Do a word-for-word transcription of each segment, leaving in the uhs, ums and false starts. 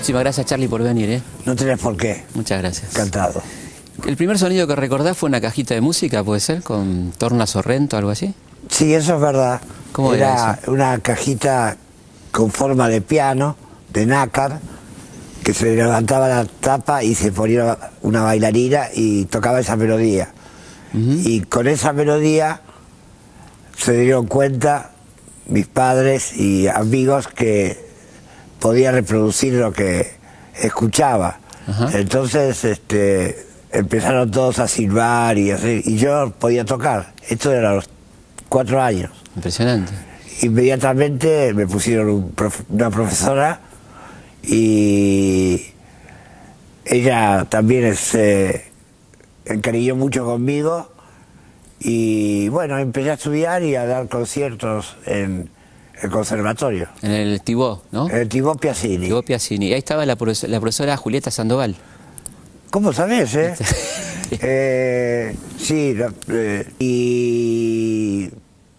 Muchísimas gracias, Charlie, por venir, ¿eh? No tenés por qué. Muchas gracias. Encantado. ¿El primer sonido que recordás fue una cajita de música, puede ser? ¿Con Torna Sorrento o algo así? Sí, eso es verdad. ¿Cómo era, era eso? Una cajita con forma de piano, de nácar, que se levantaba la tapa y se ponía una bailarina y tocaba esa melodía. Uh-huh. Y con esa melodía se dieron cuenta mis padres y amigos que podía reproducir lo que escuchaba. Uh-huh. Entonces este, empezaron todos a silbar y, así, y yo podía tocar. Esto era a los cuatro años. Impresionante. Inmediatamente me pusieron un profe, una profesora y ella también se encariñó mucho conmigo y bueno, empecé a estudiar y a dar conciertos en el conservatorio. En el Tibó, ¿no? En el Tibó Piazzini. Tibó Piazzini. Ahí estaba la, profesora, la profesora Julieta Sandoval. ¿Cómo sabés, eh? eh sí, eh, y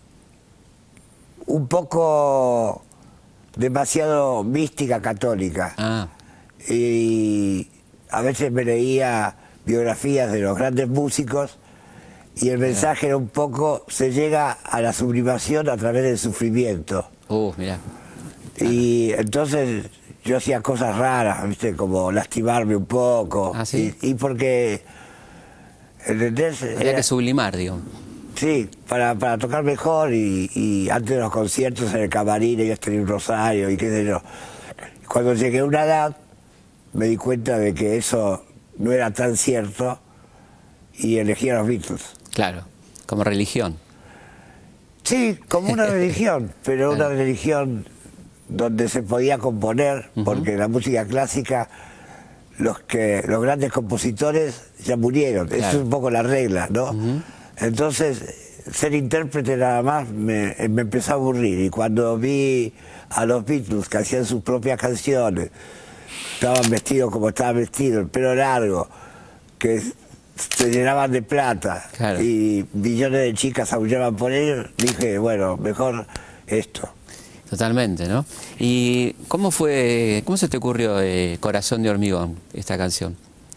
un poco demasiado mística católica. Ah. Y a veces me leía biografías de los grandes músicos y el mensaje era un poco, se llega a la sublimación a través del sufrimiento. Uh, mirá. Y entonces yo hacía cosas raras, ¿viste? Como lastimarme un poco. ¿Ah, sí? Y, y porque, ¿entendés? Había era, que sublimar, digo. Sí, para, para tocar mejor y, y antes de los conciertos en el camarín yo tenía un rosario y qué sé yo. Cuando llegué a una edad me di cuenta de que eso no era tan cierto y elegí a los Beatles. Claro, como religión. Sí, como una religión, pero una religión donde se podía componer, uh-huh. porque la música clásica, los que los grandes compositores ya murieron, claro. Eso es un poco la regla, ¿no? Uh-huh. Entonces, ser intérprete nada más me, me empezó a aburrir. Y cuando vi a los Beatles que hacían sus propias canciones, estaban vestidos como estaban vestidos, el pelo largo, que se llenaban de plata, claro. Y millones de chicas aullaban por ellos, dije, bueno, mejor esto. Totalmente, ¿no? ¿Y cómo fue, cómo se te ocurrió eh, Corazón de Hormigón, esta canción?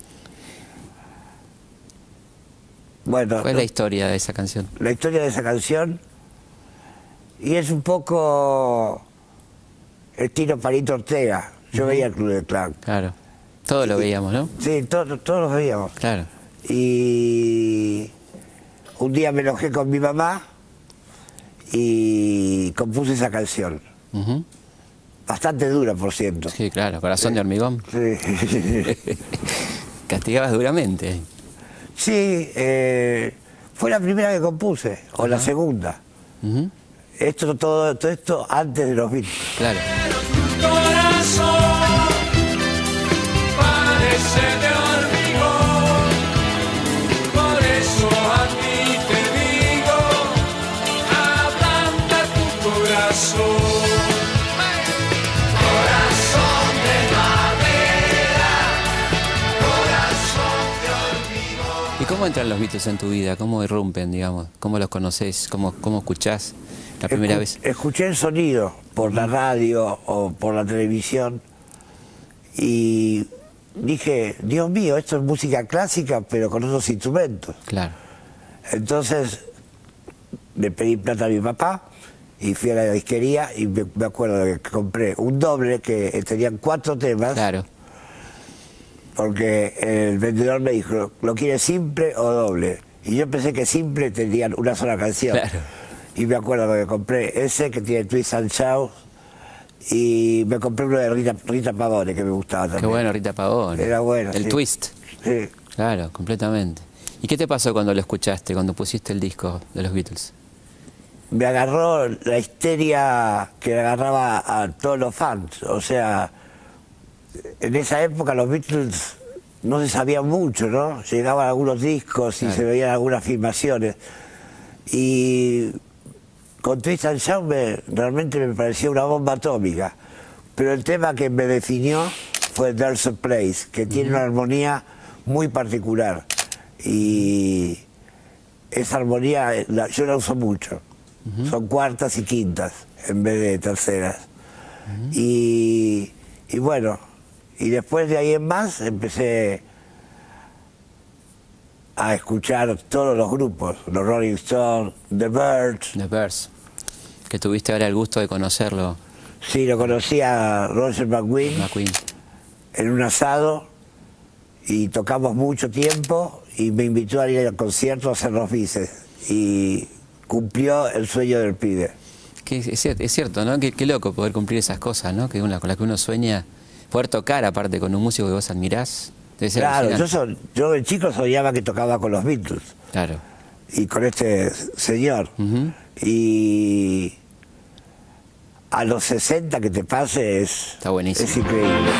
Bueno, ¿cuál es la historia de esa canción? La historia de esa canción, y es un poco estilo Palito Ortega. Yo uh-huh. veía el Club del Clan. Claro, todos lo veíamos, ¿no? Sí, todos todo lo veíamos. Claro. Y un día me enojé con mi mamá y compuse esa canción. Uh-huh. Bastante dura, por cierto. Sí, claro, Corazón sí. de Hormigón. Sí. Castigabas duramente. Sí, eh, fue la primera que compuse, o uh-huh. la segunda. Uh-huh. Esto, todo, todo esto antes de los Beatles. Claro. Tu corazón parece de hormigón, por eso a ti te digo, ablanda tu corazón. Corazón de madera, corazón de hormigón. ¿Y cómo entran los Beatles en tu vida? ¿Cómo irrumpen, digamos? ¿Cómo los conoces? ¿Cómo, cómo escuchás la primera Escu vez? Escuché el sonido por la radio o por la televisión y dije, Dios mío, esto es música clásica pero con otros instrumentos. Claro. Entonces le pedí plata a mi papá y fui a la disquería y me, me acuerdo que compré un doble que tenían cuatro temas. Claro. Porque el vendedor me dijo, ¿lo quieres simple o doble? Y yo pensé que simple tenían una sola canción. Claro. Y me acuerdo que compré ese que tiene Twist and Shout y me compré uno de Rita, Rita Pavone que me gustaba también. Qué bueno, Rita Pavone. Era bueno. El sí. Twist. Sí. Claro, completamente. ¿Y qué te pasó cuando lo escuchaste, cuando pusiste el disco de los Beatles? Me agarró la histeria que agarraba a todos los fans. O sea, en esa época los Beatles no se sabía mucho, ¿no? Llegaban algunos discos y claro. se veían algunas filmaciones. Y con Twist and Shout me, realmente me parecía una bomba atómica. Pero el tema que me definió fue There's a Place, que tiene uh-huh. una armonía muy particular. Y esa armonía la, yo la uso mucho. Uh-huh. Son cuartas y quintas en vez de terceras. Uh-huh. y, y bueno, Y después de ahí en más empecé a escuchar todos los grupos, los Rolling Stones, The Byrds. The Byrds, que tuviste ahora el gusto de conocerlo. Sí, lo conocí a Roger McGuinn, McQueen. en un asado y tocamos mucho tiempo y me invitó a ir al concierto a hacer los bices y cumplió el sueño del pibe. Que es, cierto, es cierto, ¿no? Qué, qué loco poder cumplir esas cosas, ¿no? Que una, con las que uno sueña, poder tocar aparte con un músico que vos admirás. Debe ser Claro, yo, alucinante. so, yo de chico soñaba que tocaba con los Beatles Claro. y con este señor. Ujú. Y a los sesenta que te pase es, Está buenísimo. es increíble.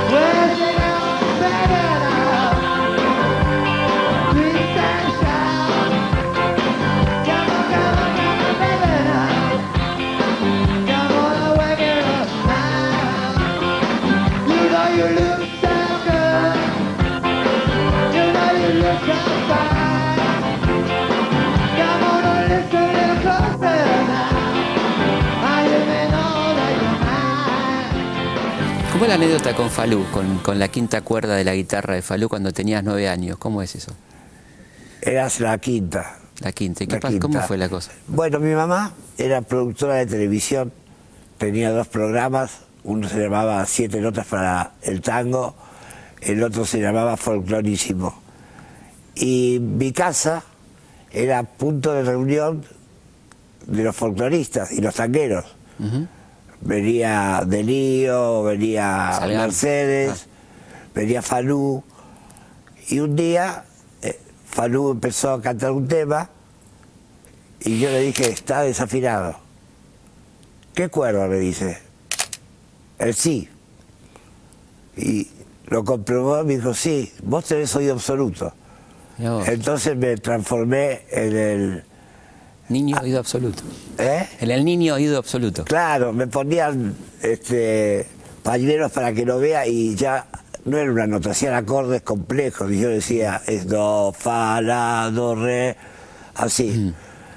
¿Cómo es la anécdota con Falú, con, con la quinta cuerda de la guitarra de Falú cuando tenías nueve años? ¿Cómo es eso? Eras la quinta. La quinta. ¿Y qué La pasa? ¿Cómo quinta. fue la cosa? Bueno, mi mamá era productora de televisión, tenía dos programas, uno se llamaba Siete Notas para el Tango, el otro se llamaba Folclorísimo. Y mi casa era punto de reunión de los folcloristas y los tangueros. Ujú. Venía Delío, venía Salgán. Mercedes, Ah. venía Falú, y un día eh, Falú empezó a cantar un tema y yo le dije, está desafinado. ¿Qué cuerda? Me dice. El sí. Y lo comprobó y me dijo, sí, vos tenés oído absoluto. Mirá vos. Entonces me transformé en el... Niño oído absoluto. ¿eh? En el niño oído absoluto. Claro, me ponían este, pañuelos para que lo vea y ya no era una nota, hacían acordes complejos. Y yo decía, es do, fa, la, do, re, así. Mm.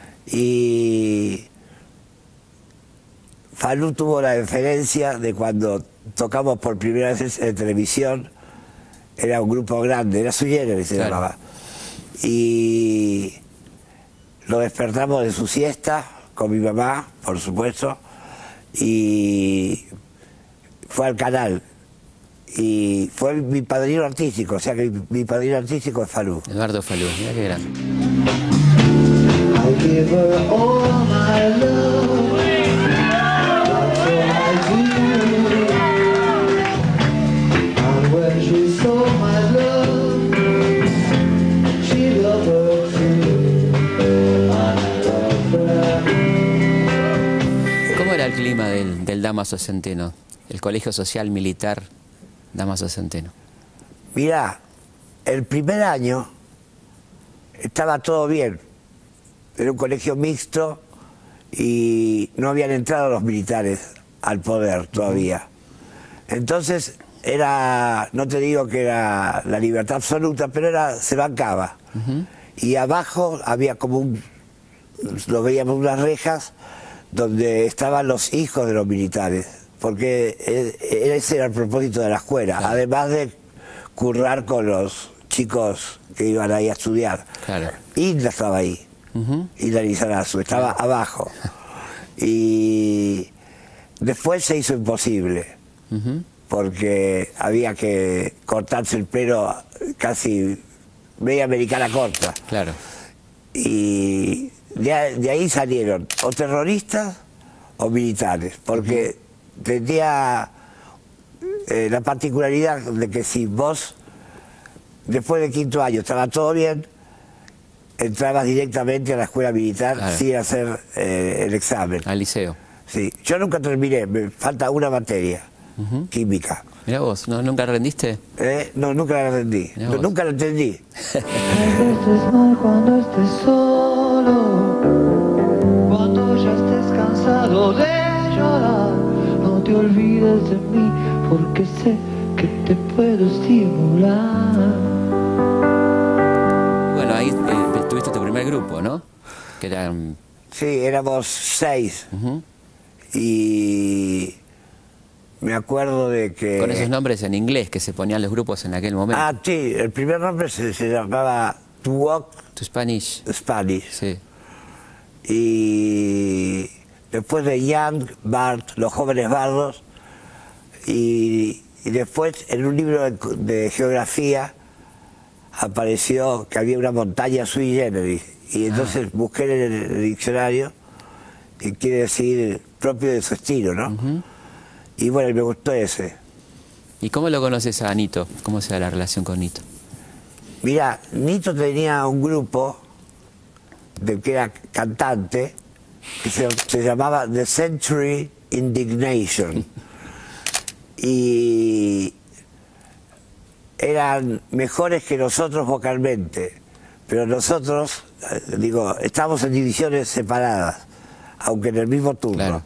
Y Falú tuvo la deferencia de cuando tocamos por primera vez en televisión, era un grupo grande, era Sui Generis se Claro. llamaba. Y lo despertamos de su siesta con mi mamá, por supuesto, y fue al canal. Y fue mi padrino artístico, o sea que mi, mi padrino artístico es Falú. Eduardo Falú, mira qué grande. I give her all my love, that's all I do. And when she saw my love, she loved her too. I love her. ¿Cómo era el clima del, del Damaso Centeno? El Colegio Social Militar Damaso Centeno. Mirá, el primer año estaba todo bien. Era un colegio mixto y no habían entrado los militares al poder todavía. Entonces era, no te digo que era la libertad absoluta, pero era, se bancaba. Ujú. Y abajo había como un, lo veíamos unas rejas donde estaban los hijos de los militares, porque e- ese era el propósito de la escuela, Claro. además de currar con los chicos que iban ahí a estudiar. Claro. Isla estaba ahí. Ujú. Y la Lizarazu, estaba abajo. Y después se hizo imposible, Ujú. porque había que cortarse el pelo casi media americana corta. Claro. Y de, a- de ahí salieron o terroristas o militares, porque tenía eh, la particularidad de que si vos, después del quinto año, estaba todo bien, entrabas directamente a la escuela militar Claro. sin hacer eh, el examen. Al liceo. Sí. Yo nunca terminé, me falta una materia, Ujú. química. Mirá vos, ¿no, ¿nunca rendiste? ¿Eh? No, nunca la entendí. Mirá No, vos. nunca la entendí. No estés mal cuando estés solo, cuando ya estés cansado de llorar. No te olvides de mí, porque sé que te puedo estimular. Bueno, ahí eh, tuviste tu primer grupo, ¿no? Que eran... Sí, éramos seis. Ujú. Y me acuerdo de que... Con esos nombres en inglés que se ponían los grupos en aquel momento. Ah, sí, el primer nombre se, se llamaba To Walk To Spanish. Spanish. Sí. Y después de Young Bard, Los Jóvenes Bardos, y, y después en un libro de, de geografía apareció que había una montaña sui generis, y entonces ah. busqué en el, el diccionario, que quiere decir propio de su estilo, ¿no? Uh-huh. Y bueno, me gustó ese. ¿Y cómo lo conoces a Nito? ¿Cómo se da la relación con Nito? Mira, Nito tenía un grupo de que era cantante que se, se llamaba The Century Indignation. Y eran mejores que nosotros vocalmente, pero nosotros, digo, estamos en divisiones separadas, aunque en el mismo turno. Claro.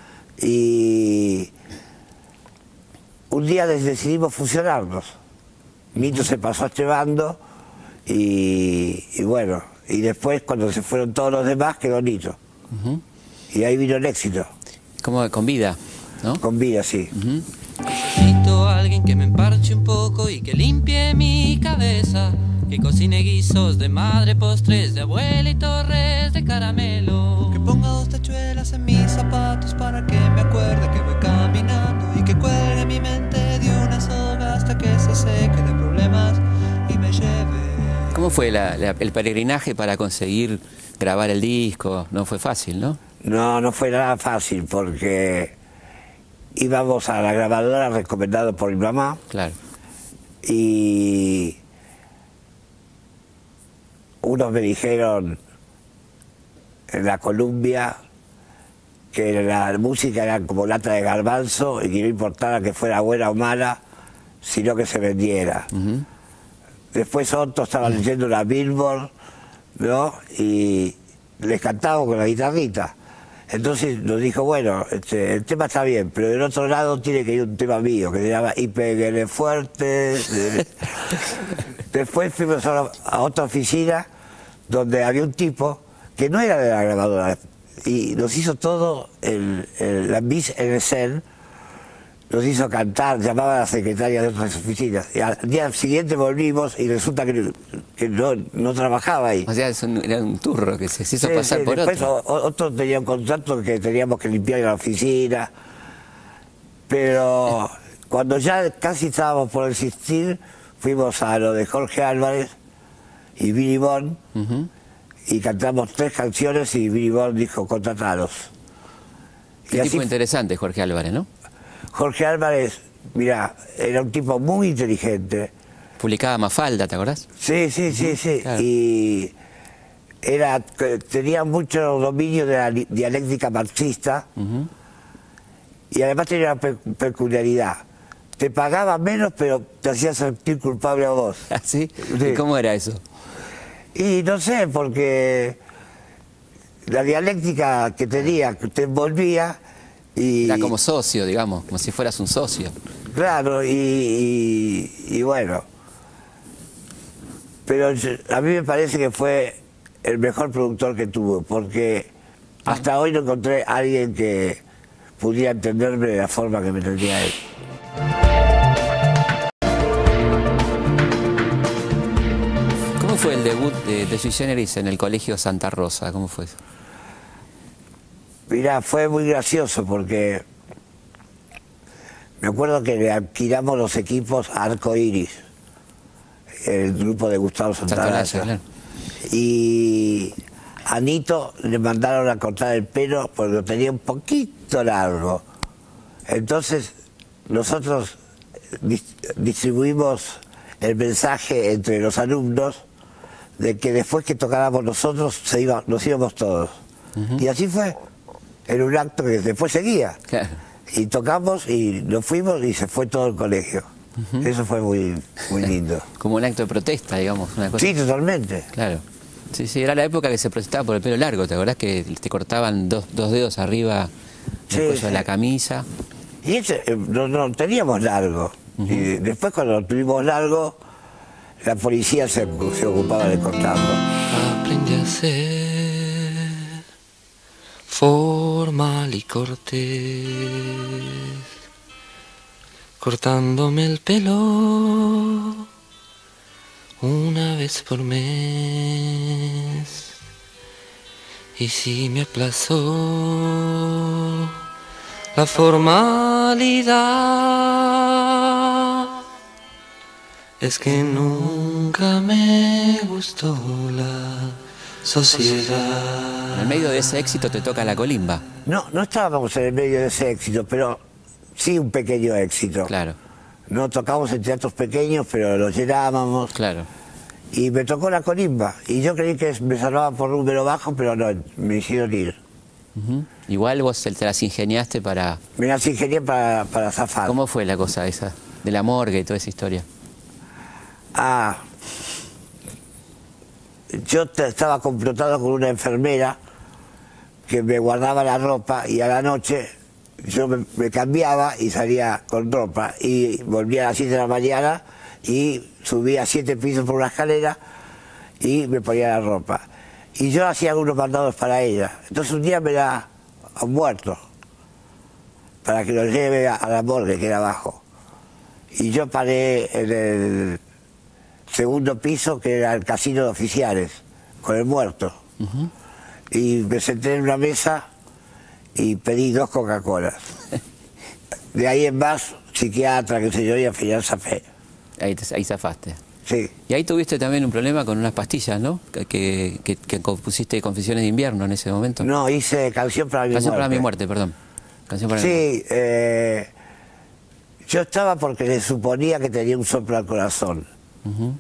Y un día decidimos fusionarnos. Nito se pasó a este bando y, y bueno, y después cuando se fueron todos los demás quedó Nito. Uh-huh. Y ahí vino el éxito. Como con vida, ¿no? Con vida, sí. Uh-huh. Necesito a alguien que me emparche un poco y que limpie mi cabeza, que cocine guisos de madre, postres de abuela y torres de caramelo, que ponga dos tachuelas en mis zapatos para que me acuerde que voy caminando y que cuelgue mi mente de una soga hasta que se seque de problemas y me lleve. ¿Cómo fue la, la, el peregrinaje para conseguir grabar el disco? No fue fácil, ¿no? No, no fue nada fácil porque íbamos a la grabadora recomendado por mi mamá. Claro. Y unos me dijeron en la Columbia que la música era como lata de garbanzo y que no importaba que fuera buena o mala, sino que se vendiera. Uh-huh. Después otros estaban leyendo la Billboard, ¿no? Y les cantaba con la guitarrita. Entonces nos dijo, bueno, este, el tema está bien, pero del otro lado tiene que ir un tema mío, que se llama Y Peguele Fuerte. Después fuimos a, a otra oficina donde había un tipo que no era de la grabadora y nos hizo todo, el, el, la Miss N S N, nos hizo cantar, llamaba a la secretaria de otras oficinas. Y al día siguiente volvimos y resulta que, que no, no trabajaba ahí. O sea, es un, era un turro que se hizo sí, pasar sí, por después otro. O, otro tenía un contrato que teníamos que limpiar en la oficina. Pero cuando ya casi estábamos por existir, fuimos a lo de Jorge Álvarez y Billy Bond, uh-huh. y cantamos tres canciones y Billy Bond dijo, contratalos. Qué y tipo así, interesante Jorge Álvarez, ¿no? Jorge Álvarez, mira, era un tipo muy inteligente. Publicaba Mafalda, ¿te acordás? Sí, sí, sí, sí. Claro. Y era, tenía mucho dominio de la dialéctica marxista, uh-huh. y además tenía una pe peculiaridad. Te pagaba menos, pero te hacía sentir culpable a vos. ¿Ah, sí? Sí. ¿Y cómo era eso? Y no sé, porque la dialéctica que tenía, que te envolvía. Y, era como socio, digamos, como si fueras un socio. Claro, y, y, y bueno. Pero a mí me parece que fue el mejor productor que tuvo, porque ah. hasta hoy no encontré a alguien que pudiera entenderme de la forma que me entendía él. ¿Cómo fue el debut de, de Sui Generis en el Colegio Santa Rosa? ¿Cómo fue eso? Mirá, fue muy gracioso porque me acuerdo que le alquilamos los equipos a Arco Iris, el grupo de Gustavo Santaolalla. Claro. Y a Nito le mandaron a cortar el pelo porque lo tenía un poquito largo. Entonces nosotros distribuimos el mensaje entre los alumnos de que después que tocáramos nosotros se iba, nos íbamos todos. Uh-huh. Y así fue. Era un acto que después seguía. Claro. Y tocamos y nos fuimos y se fue todo el colegio. Uh-huh. Eso fue muy, muy lindo. Como un acto de protesta, digamos. Una cosa. Sí, totalmente. Claro. Sí, sí, era la época que se protestaba por el pelo largo. ¿Te acordás que te cortaban dos, dos dedos arriba del sí, cuello sí. de la camisa? Y ese, no, no teníamos largo. Uh-huh. Y después cuando lo tuvimos largo, la policía se, se ocupaba de cortarlo. Aprendí a ser formal y cortés, cortándome el pelo una vez por mes. Y si me aplazó la formalidad, es que nunca me gustó la sociedad. En el medio de ese éxito te toca la colimba. No, no estábamos en el medio de ese éxito, pero sí un pequeño éxito. Claro. No tocábamos en teatros pequeños, pero los llenábamos. Claro. Y me tocó la colimba. Y yo creí que me salvaba por número bajo, pero no, me hicieron ir. Uh-huh. Igual vos te las ingeniaste para... Me las ingenié para, para zafar. ¿Cómo fue la cosa esa? De la morgue y toda esa historia. Ah, yo estaba complotado con una enfermera que me guardaba la ropa y a la noche yo me, me cambiaba y salía con ropa y volvía a las siete de la mañana y subía siete pisos por una escalera y me ponía la ropa. Y yo hacía algunos mandados para ella. Entonces un día me da a un muerto para que lo lleve a, a la morgue que era abajo. Y yo paré en el segundo piso, que era el casino de oficiales, con el muerto. Uh-huh. Y me senté en una mesa y pedí dos Coca-Colas. De ahí en más, psiquiatra, qué sé yo, y al final zafé. Ahí, te, ahí zafaste. Sí. Y ahí tuviste también un problema con unas pastillas, ¿no? Que, que, que, que compusiste Confesiones de Invierno en ese momento. No, hice Canción para mi Canción muerte. para mi muerte, perdón. Canción para sí, mi muerte. Eh, yo estaba porque le suponía que tenía un soplo al corazón. Uh-huh.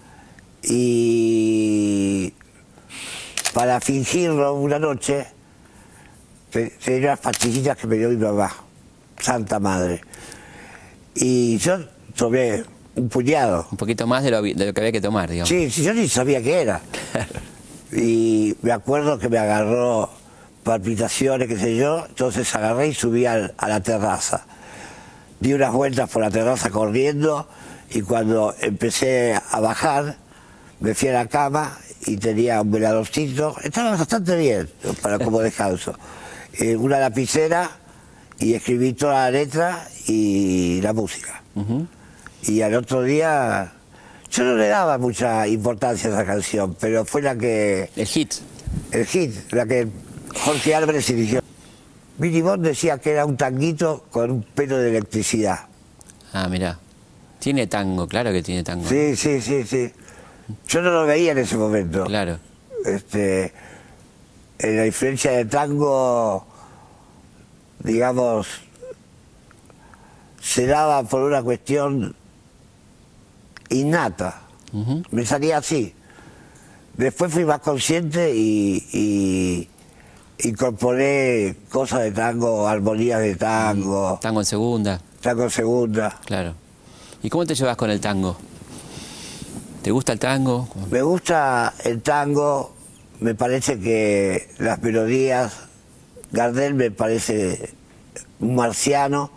Y para fingirlo una noche, tenía unas pastillitas que me dio mi mamá, santa madre. Y yo tomé un puñado. Un poquito más de lo, de lo que había que tomar, digamos. Sí, sí, yo ni sabía qué era. Y me acuerdo que me agarró palpitaciones, qué sé yo, entonces agarré y subí al, a la terraza. Di unas vueltas por la terraza corriendo y cuando empecé a bajar, me fui a la cama y tenía un veladorcito, estaba bastante bien para como descanso. Eh, una lapicera y escribí toda la letra y la música. Uh-huh. Y al otro día, yo no le daba mucha importancia a esa canción, pero fue la que... El hit. El hit, la que Jorge Álvarez dirigió. Billy Bond decía que era un tanguito con un pelo de electricidad. Ah, mirá. Tiene tango, claro que tiene tango. Sí, sí, sí, sí. Yo no lo veía en ese momento. Claro. Este, en la influencia del tango, digamos, se daba por una cuestión innata. Uh-huh. Me salía así. Después fui más consciente y, y incorporé cosas de tango, armonías de tango. Tango en segunda. Tango en segunda. Claro. ¿Y cómo te llevas con el tango? ¿Te gusta el tango? Me gusta el tango, me parece que las melodías, Gardel me parece un marciano,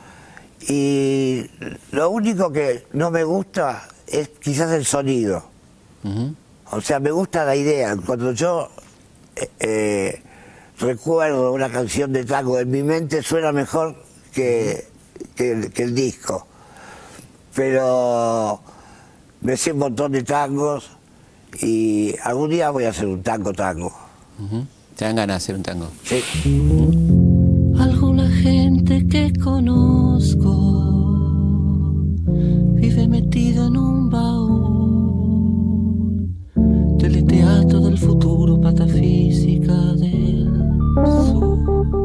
y lo único que no me gusta es quizás el sonido. Uh-huh. O sea, me gusta la idea. Cuando yo eh, eh, recuerdo una canción de tango en mi mente, suena mejor que, que, el, que el disco. Pero me sé un montón de tangos y algún día voy a hacer un tango tango. Uh-huh. ¿Te dan ganas de hacer un tango? Sí. Alguna gente que conozco vive metido en un baúl, teleteatro del futuro, patafísica del sur.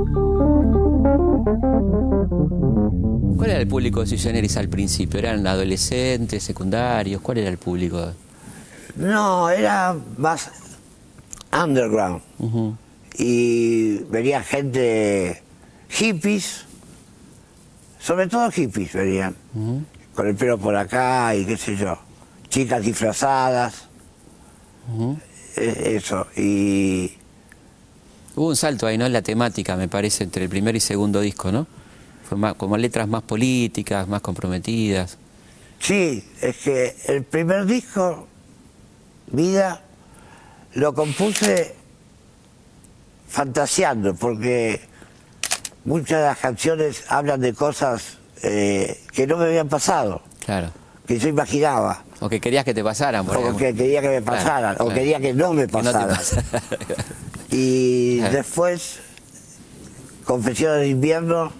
¿Cuál era el público de Sui Generis al principio? ¿Eran adolescentes, secundarios? ¿Cuál era el público? No, era más underground. Uh-huh. Y venía gente, hippies, sobre todo hippies venían, uh-huh. con el pelo por acá y qué sé yo, chicas disfrazadas, uh-huh. eso. Y hubo un salto ahí, ¿no? En la temática, me parece, entre el primer y segundo disco, ¿no? Fue más, como letras más políticas, más comprometidas. Sí, es que el primer disco, Vida, lo compuse fantaseando, porque muchas de las canciones hablan de cosas eh, que no me habían pasado, Claro. que yo imaginaba, O que querías que te pasaran, por o ejemplo. que quería que me Claro, pasaran, o claro. quería que no me Que no te pasaran. pasara. Y Claro. después, Confesiones de invierno,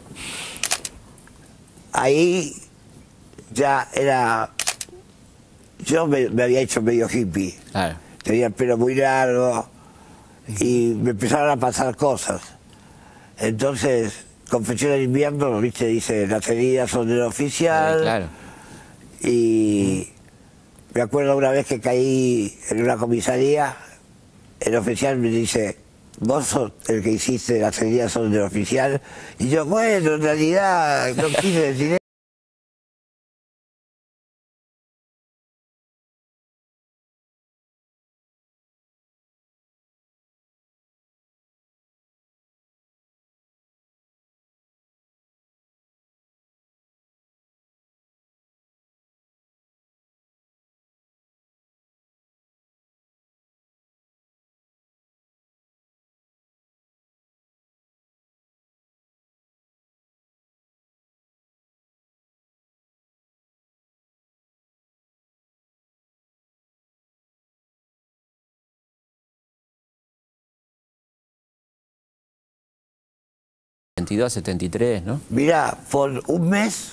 ahí ya era... Yo me, me había hecho medio hippie, Claro. tenía el pelo muy largo y me empezaron a pasar cosas. Entonces, Confesiones de invierno, viste, dice, las heridas son del oficial. Sí, claro. Y me acuerdo una vez que caí en una comisaría, el oficial me dice, vos sos el que hiciste las heridas son del oficial. Y yo, bueno, en realidad no quise decir eso. setenta y dos, setenta y tres, ¿no? Mirá, por un mes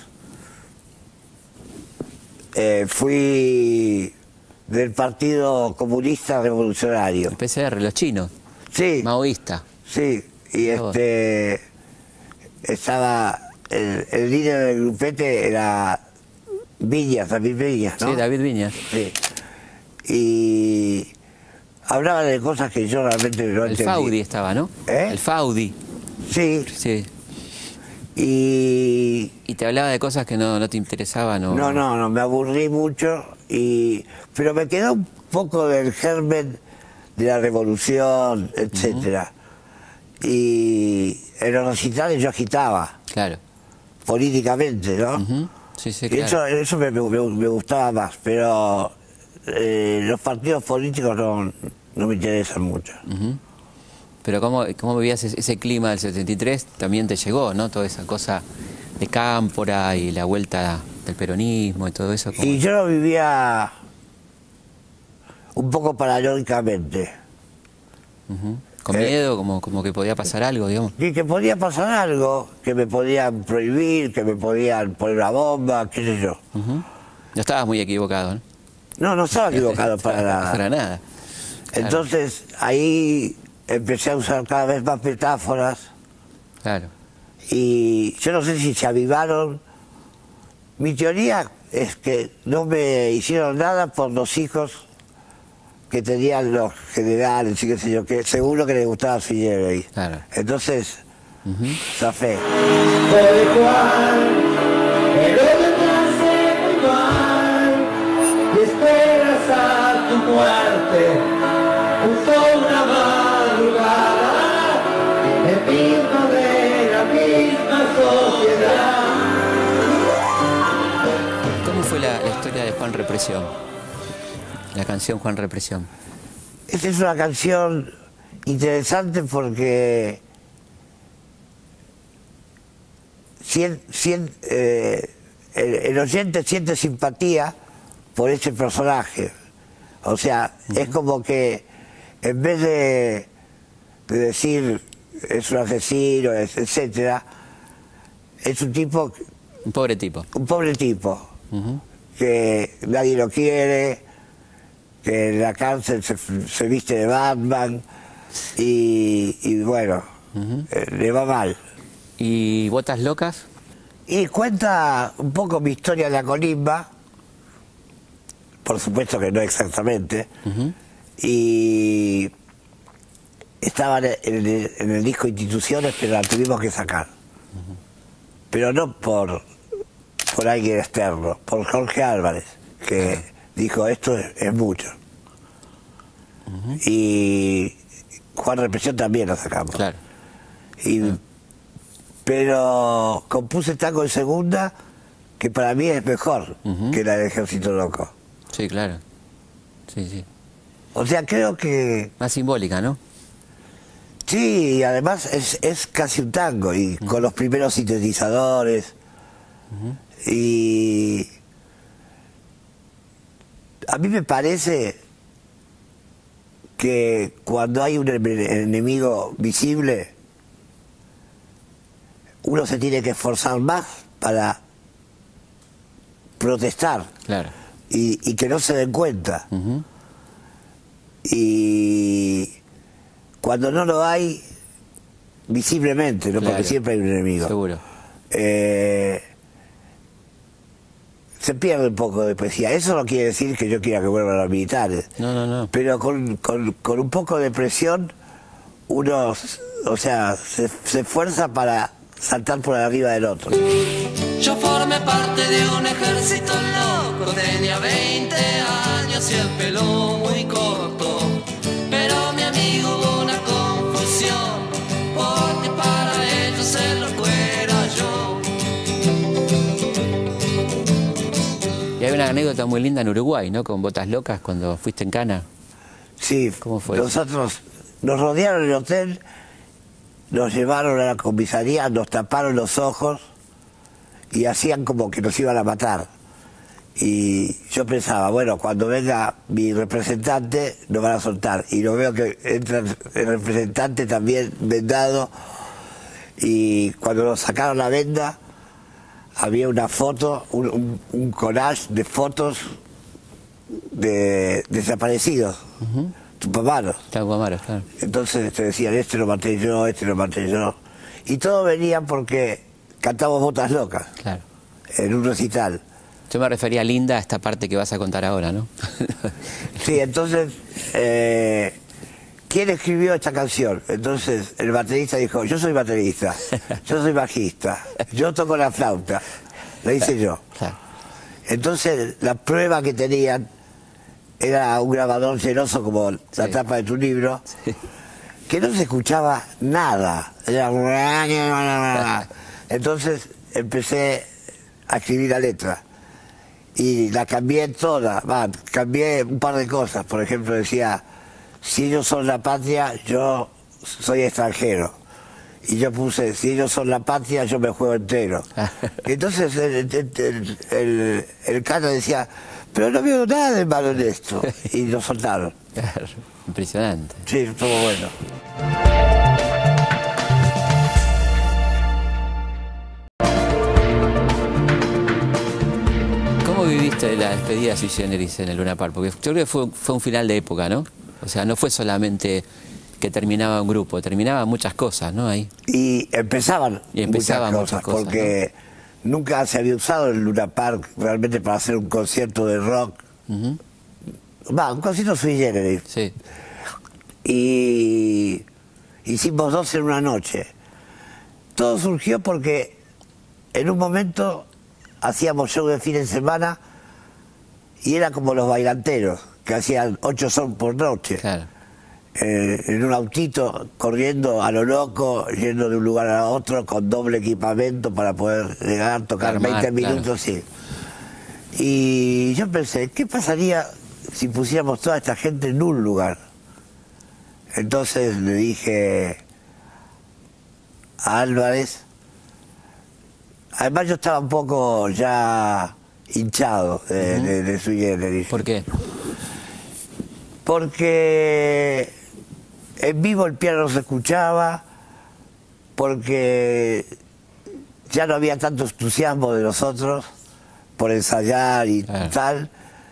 eh, fui del Partido Comunista Revolucionario. El P C R, los chinos, Sí, maoísta. sí, y Qué este estaba, el, el líder del grupete era Viñas, David Viñas, ¿no? Sí, David Viñas. Sí. Y hablaba de cosas que yo realmente no El entendí. Faudi estaba, ¿no? ¿Eh? El Faudi, Sí, sí. y Y te hablaba de cosas que no, no te interesaban, ¿no? no, no, no, me aburrí mucho, y pero me quedó un poco del germen de la revolución, etcétera. Y en los recitales yo agitaba, Claro. políticamente, ¿no? Ujú. Sí, sí, Y claro. eso, eso me, me- me gustaba más, pero eh, los partidos políticos no, no me interesan mucho. Ujú. Pero ¿cómo, cómo vivías ese, ese clima del setenta y tres? También te llegó, ¿no? Toda esa cosa de Cámpora y la vuelta del peronismo y todo eso. ¿cómo? Y yo lo vivía un poco paranoicamente. Ujú. Con eh, miedo, como, como que podía pasar algo, digamos. Y que podía pasar algo, que me podían prohibir, que me podían poner una bomba, qué sé yo. Ujú. No estabas muy equivocado, ¿no? No, no estaba equivocado para nada. Para nada. Claro, Entonces ahí empecé a usar cada vez más metáforas Claro. y yo no sé si se avivaron. Mi teoría es que no me hicieron nada por los hijos que tenían los generales y qué sé yo, que seguro que les gustaba Fidel. Claro. Entonces, Ujú. zafé. Pobre Juan, pero vendrás muy mal y esperas a tu muerte justo una madrugada el mismo de la misma sociedad. ¿Cómo fue la, la historia de Juan Represión? La canción Juan Represión. Esta es una canción interesante porque sien- sien- eh, el, el oyente siente simpatía por ese personaje. O sea, es como que en vez de, de decir es un asesino, es- etcétera, es un tipo, Un pobre tipo. un pobre tipo, Ujú. que nadie lo quiere, que en la cárcel se, se viste de Batman y, y bueno, eh, le va mal. ¿Y Botas Locas? Y cuenta un poco mi historia de la colimba, por supuesto que no exactamente, Ujú. y estaba en el, en el disco Instituciones, pero la tuvimos que sacar. Pero no por, por alguien externo, por Jorge Álvarez, que dijo esto es, es mucho. Y Juan Represión también la sacamos. Claro. Y, pero compuse tango en segunda que para mí es mejor Ujú. que la del Ejército Loco. Sí, claro. Sí, sí. O sea, creo que Más simbólica, ¿no? sí, y además es, es casi un tango, y con los primeros sintetizadores, Uh-huh. Y a mí me parece que cuando hay un enemigo visible, uno se tiene que esforzar más para protestar. Claro. Y, y que no se den cuenta. Uh-huh. Y cuando no lo hay, visiblemente, ¿no? Claro. Porque siempre hay un enemigo. Seguro. Eh, se pierde un poco de poesía. Eso no quiere decir que yo quiera que vuelvan los militares. No, no, no. Pero con, con, con un poco de presión, uno, o sea, se, se esfuerza para saltar por arriba del otro. Yo formé parte de un ejército loco, tenía veinte años y el pelo muy corto, pero mi amigo hubo una confusión, porque para ellos el loco era yo. Y hay una anécdota muy linda en Uruguay, ¿no? Con Botas Locas, cuando fuiste en Cana. Sí, ¿Cómo fue? Nosotros nos rodearon el hotel, nos llevaron a la comisaría, nos taparon los ojos y hacían como que nos iban a matar. Y yo pensaba, bueno, cuando venga mi representante nos van a soltar. Y lo veo que entra el representante también vendado, y cuando nos sacaron la venda había una foto, un, un, un collage de fotos de desaparecidos, uh-huh. Tupamaros. Tupamaros, claro. Entonces te decían, este lo maté yo, este lo maté yo. Y todo venía porque cantamos Botas Locas, claro, en un recital. Yo me refería, Linda, a esta parte que vas a contar ahora, ¿no? Sí, entonces, eh, ¿quién escribió esta canción? Entonces el baterista dijo, yo soy baterista, yo soy bajista, yo toco la flauta, lo hice yo. Claro. Entonces la prueba que tenían era un grabador celoso como la sí. tapa de tu libro, sí. que no se escuchaba nada. Era... Entonces empecé a escribir la letra y la cambié toda, va, cambié un par de cosas. Por ejemplo, decía, si ellos son la patria, yo soy extranjero. Y yo puse, si ellos son la patria, yo me juego entero. Entonces el, el, el, el, el Cano decía, pero no veo nada de malo en esto. Y lo soltaron. Claro, impresionante. Sí, estuvo bueno. ¿Cómo viviste la despedida de Sui Generis en el Luna Park? Porque yo creo que fue, fue un final de época, ¿no? O sea, no fue solamente que terminaba un grupo, terminaban muchas cosas, ¿no? Ahí. Y empezaban, y empezaban muchas, muchas cosas, cosas, porque ¿no? nunca se había usado el Luna Park realmente para hacer un concierto de rock. Uh-huh. Va, un concierto Sui Generis. Sí. Y hicimos dos en una noche. Todo surgió porque en un momento hacíamos show de fin de semana y era como los bailanteros, que hacían ocho son por noche. Claro. Eh, en un autito, corriendo a lo loco, yendo de un lugar a otro, con doble equipamiento para poder llegar, tocar Armar, veinte minutos, claro. sí. Y yo pensé, ¿qué pasaría si pusiéramos toda esta gente en un lugar? Entonces le dije a Álvarez, además yo estaba un poco ya hinchado de, uh-huh. de, de Sui Generis. ¿Por qué? Porque en vivo el piano no se escuchaba, porque ya no había tanto entusiasmo de nosotros por ensayar y ah. tal.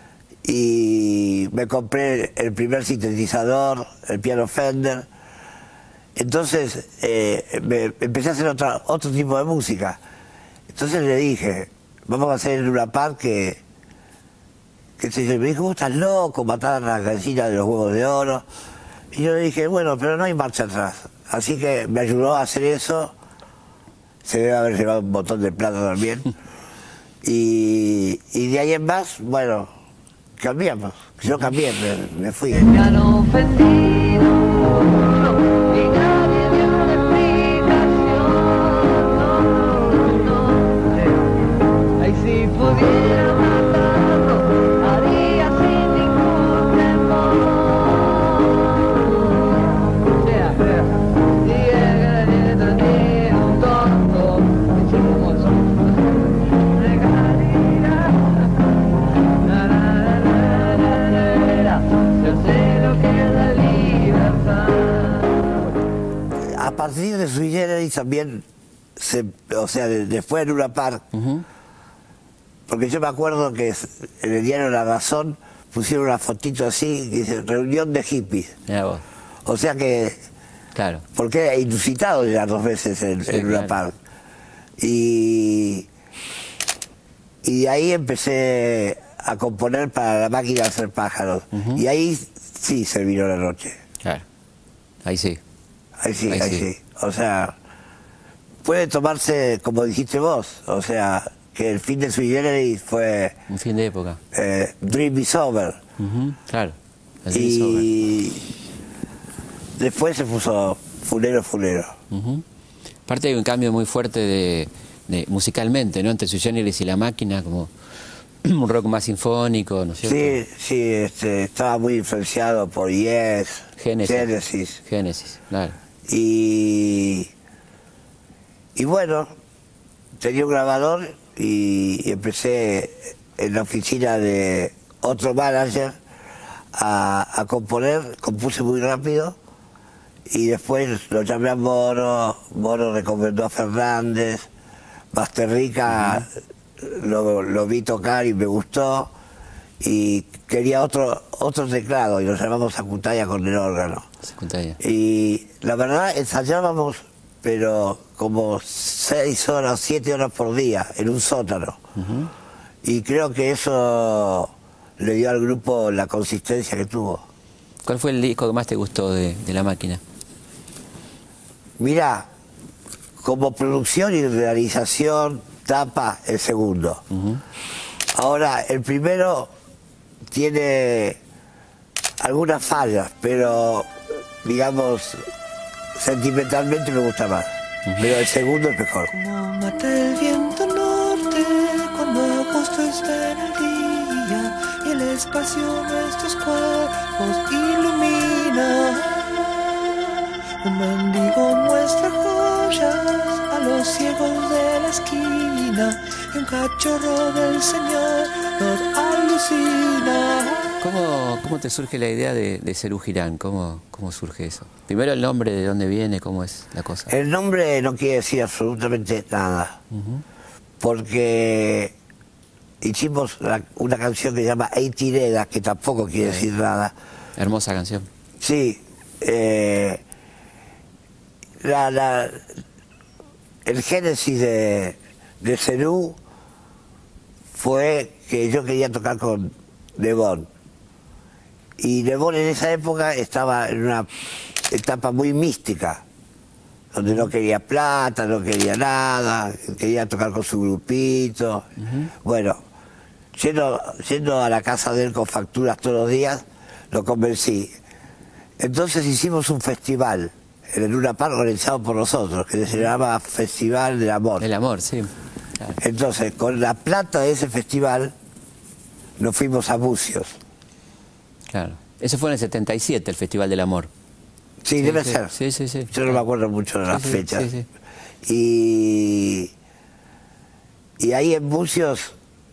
Y me compré el primer sintetizador, el piano Fender. Entonces eh, me, empecé a hacer otra, otro tipo de música. Entonces le dije, vamos a hacer en una par que, que se me dijo, vos estás loco, matar a la gallina de los huevos de oro. Y yo le dije, bueno, pero no hay marcha atrás. Así que me ayudó a hacer eso. Se debe haber llevado un montón de plata también. Y, y de ahí en más, bueno, cambiamos. Yo cambié, me, me fui. Me han ofendido y nadie dio una explicación. No, no, no. Ay, si pudiera matarlo, haría sin ningún temor. Sea, sea. Y el granito tiene un tonto. partir de Sui Generis también, se, o sea, de, después en Luna Park, uh-huh. porque yo me acuerdo que en el diario La Razón pusieron una fotito así, que dice, reunión de hippies. Vos. O sea que, claro. porque era inusitado ya dos veces en, sí, en Luna Park. Y, y de ahí empecé a componer para La Máquina de Hacer Pájaros. Uh-huh. Y ahí sí se vino la noche. Claro. Ahí sí. Ahí sí, ahí, ahí sí. sí. O sea, puede tomarse, como dijiste vos, o sea, que el fin de Sui Generis fue... Un fin de época. Eh, Dream is over. Uh-huh. Claro. El y después se puso fulero, fulero. Uh-huh. Aparte hay un cambio muy fuerte de, de musicalmente, ¿no? Entre Sui Generis y La Máquina, como un rock más sinfónico, ¿no es cierto? Sí, sí, este, estaba muy influenciado por Yes, Génesis. Génesis. Génesis, claro. Y, y bueno, tenía un grabador y, y empecé en la oficina de otro manager a, a componer, compuse muy rápido y después lo llamé a Moro, Moro recomendó a Fernández, Basterrica uh-huh. lo, lo vi tocar y me gustó y quería otro otro teclado y lo llamamos Sacutaya con el órgano. Sacutaya. Y la verdad ensayábamos, pero como seis horas, siete horas por día en un sótano. Uh-huh. Y creo que eso le dio al grupo la consistencia que tuvo. ¿Cuál fue el disco que más te gustó de, de La Máquina? Mirá, como producción y realización, tapa el segundo. Uh-huh. Ahora, el primero tiene algunas fallas, pero digamos, sentimentalmente me gusta más. Uh-huh. Pero el segundo es mejor. Como mata el viento norte cuando agosto está en el día y el espacio nuestros cuerpos ilumina. Un mendigo muestra joyas a los ciegos de la esquina y un cachorro del Señor nos alucina. ¿Cómo, cómo te surge la idea de, de Serú Girán? ¿Cómo, ¿Cómo surge eso? Primero el nombre, ¿de dónde viene? ¿Cómo es la cosa? El nombre no quiere decir absolutamente nada. Uh-huh. Porque hicimos la, una canción que se llama Eitireda, que tampoco quiere sí. decir nada. Hermosa canción. Sí. Eh, la, la, el génesis de, de Serú fue que yo quería tocar con Le Bon. Y Le Bon en esa época estaba en una etapa muy mística, donde no quería plata, no quería nada, quería tocar con su grupito. Uh-huh. Bueno, yendo, yendo a la casa de él con facturas todos los días, lo convencí. Entonces hicimos un festival en el Luna Park organizado por nosotros, que se llamaba Festival del Amor. El Amor, sí. Claro. Entonces, con la plata de ese festival, nos fuimos a Bucios. Claro. Eso fue en el setenta y siete, el Festival del Amor. Sí, sí debe sí. ser. Sí, sí, sí. Yo no me acuerdo mucho de las sí, fechas. Sí, sí. Y, y ahí en Bucios,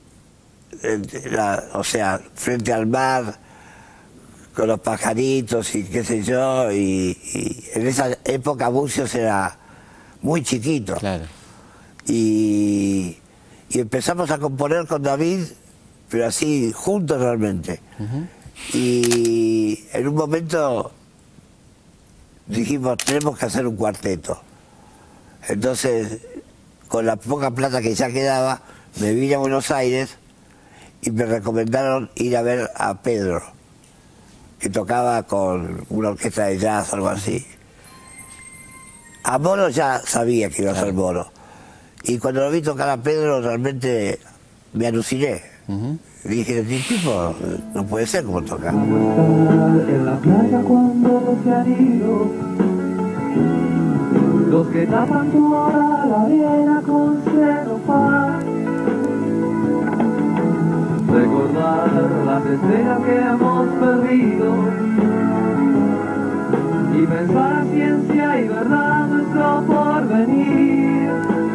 la, o sea, frente al mar, con los pajaritos y qué sé yo, y, y en esa época Bucios era muy chiquito. Claro. Y, y empezamos a componer con David, pero así, juntos realmente. Uh-huh. Y en un momento dijimos, tenemos que hacer un cuarteto. Entonces, con la poca plata que ya quedaba, me vine a Buenos Aires y me recomendaron ir a ver a Pedro, que tocaba con una orquesta de jazz o algo así. A Moro ya sabía que iba a ser Moro. Y cuando lo vi tocar a Pedro, realmente me aluciné. Uh-huh. Dije, este tipo no puede ser como toca. En la playa cuando se han ido los que tapan toda la arena con celofán. Recordar las estrellas que hemos perdido y pensar ciencia y verdad nuestro porvenir.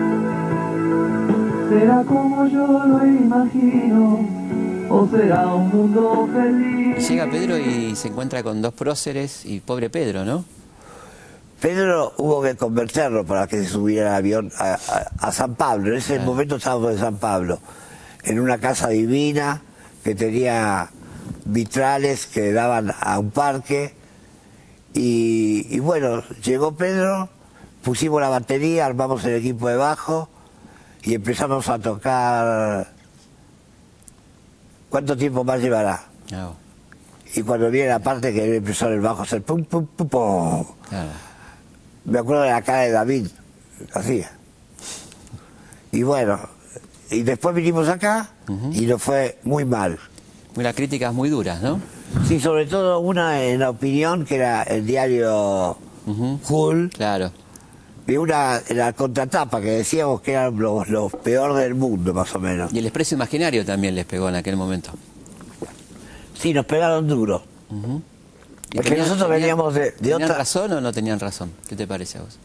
Será como yo lo imagino, o será un mundo feliz. Llega Pedro y se encuentra con dos próceres y pobre Pedro, ¿no? Pedro hubo que convencerlo para que se subiera al avión a, a, a San Pablo. En ese Claro. momento estábamos en San Pablo, en una casa divina que tenía vitrales que daban a un parque. Y, y bueno, llegó Pedro, pusimos la batería, armamos el equipo de bajo y empezamos a tocar. ¿Cuánto tiempo más llevará? No, Y cuando viene la parte que empezó el bajo a hacer pum, pum, pum, pum. claro. Me acuerdo de la cara de David, hacía. Y bueno, y después vinimos acá y nos fue muy mal. Unas críticas muy duras, ¿no? Sí, sobre todo una en la opinión, que era el diario Ujú. Cool, Claro. y una en la contratapa que decíamos que eran los, los peor del mundo, más o menos. Y el Expreso Imaginario también les pegó en aquel momento. Sí, nos pegaron duro. Ujú. ¿Y Porque tenían- nosotros tenían- veníamos de, de ¿Tenían otra... razón o no tenían razón? ¿Qué te parece a vos?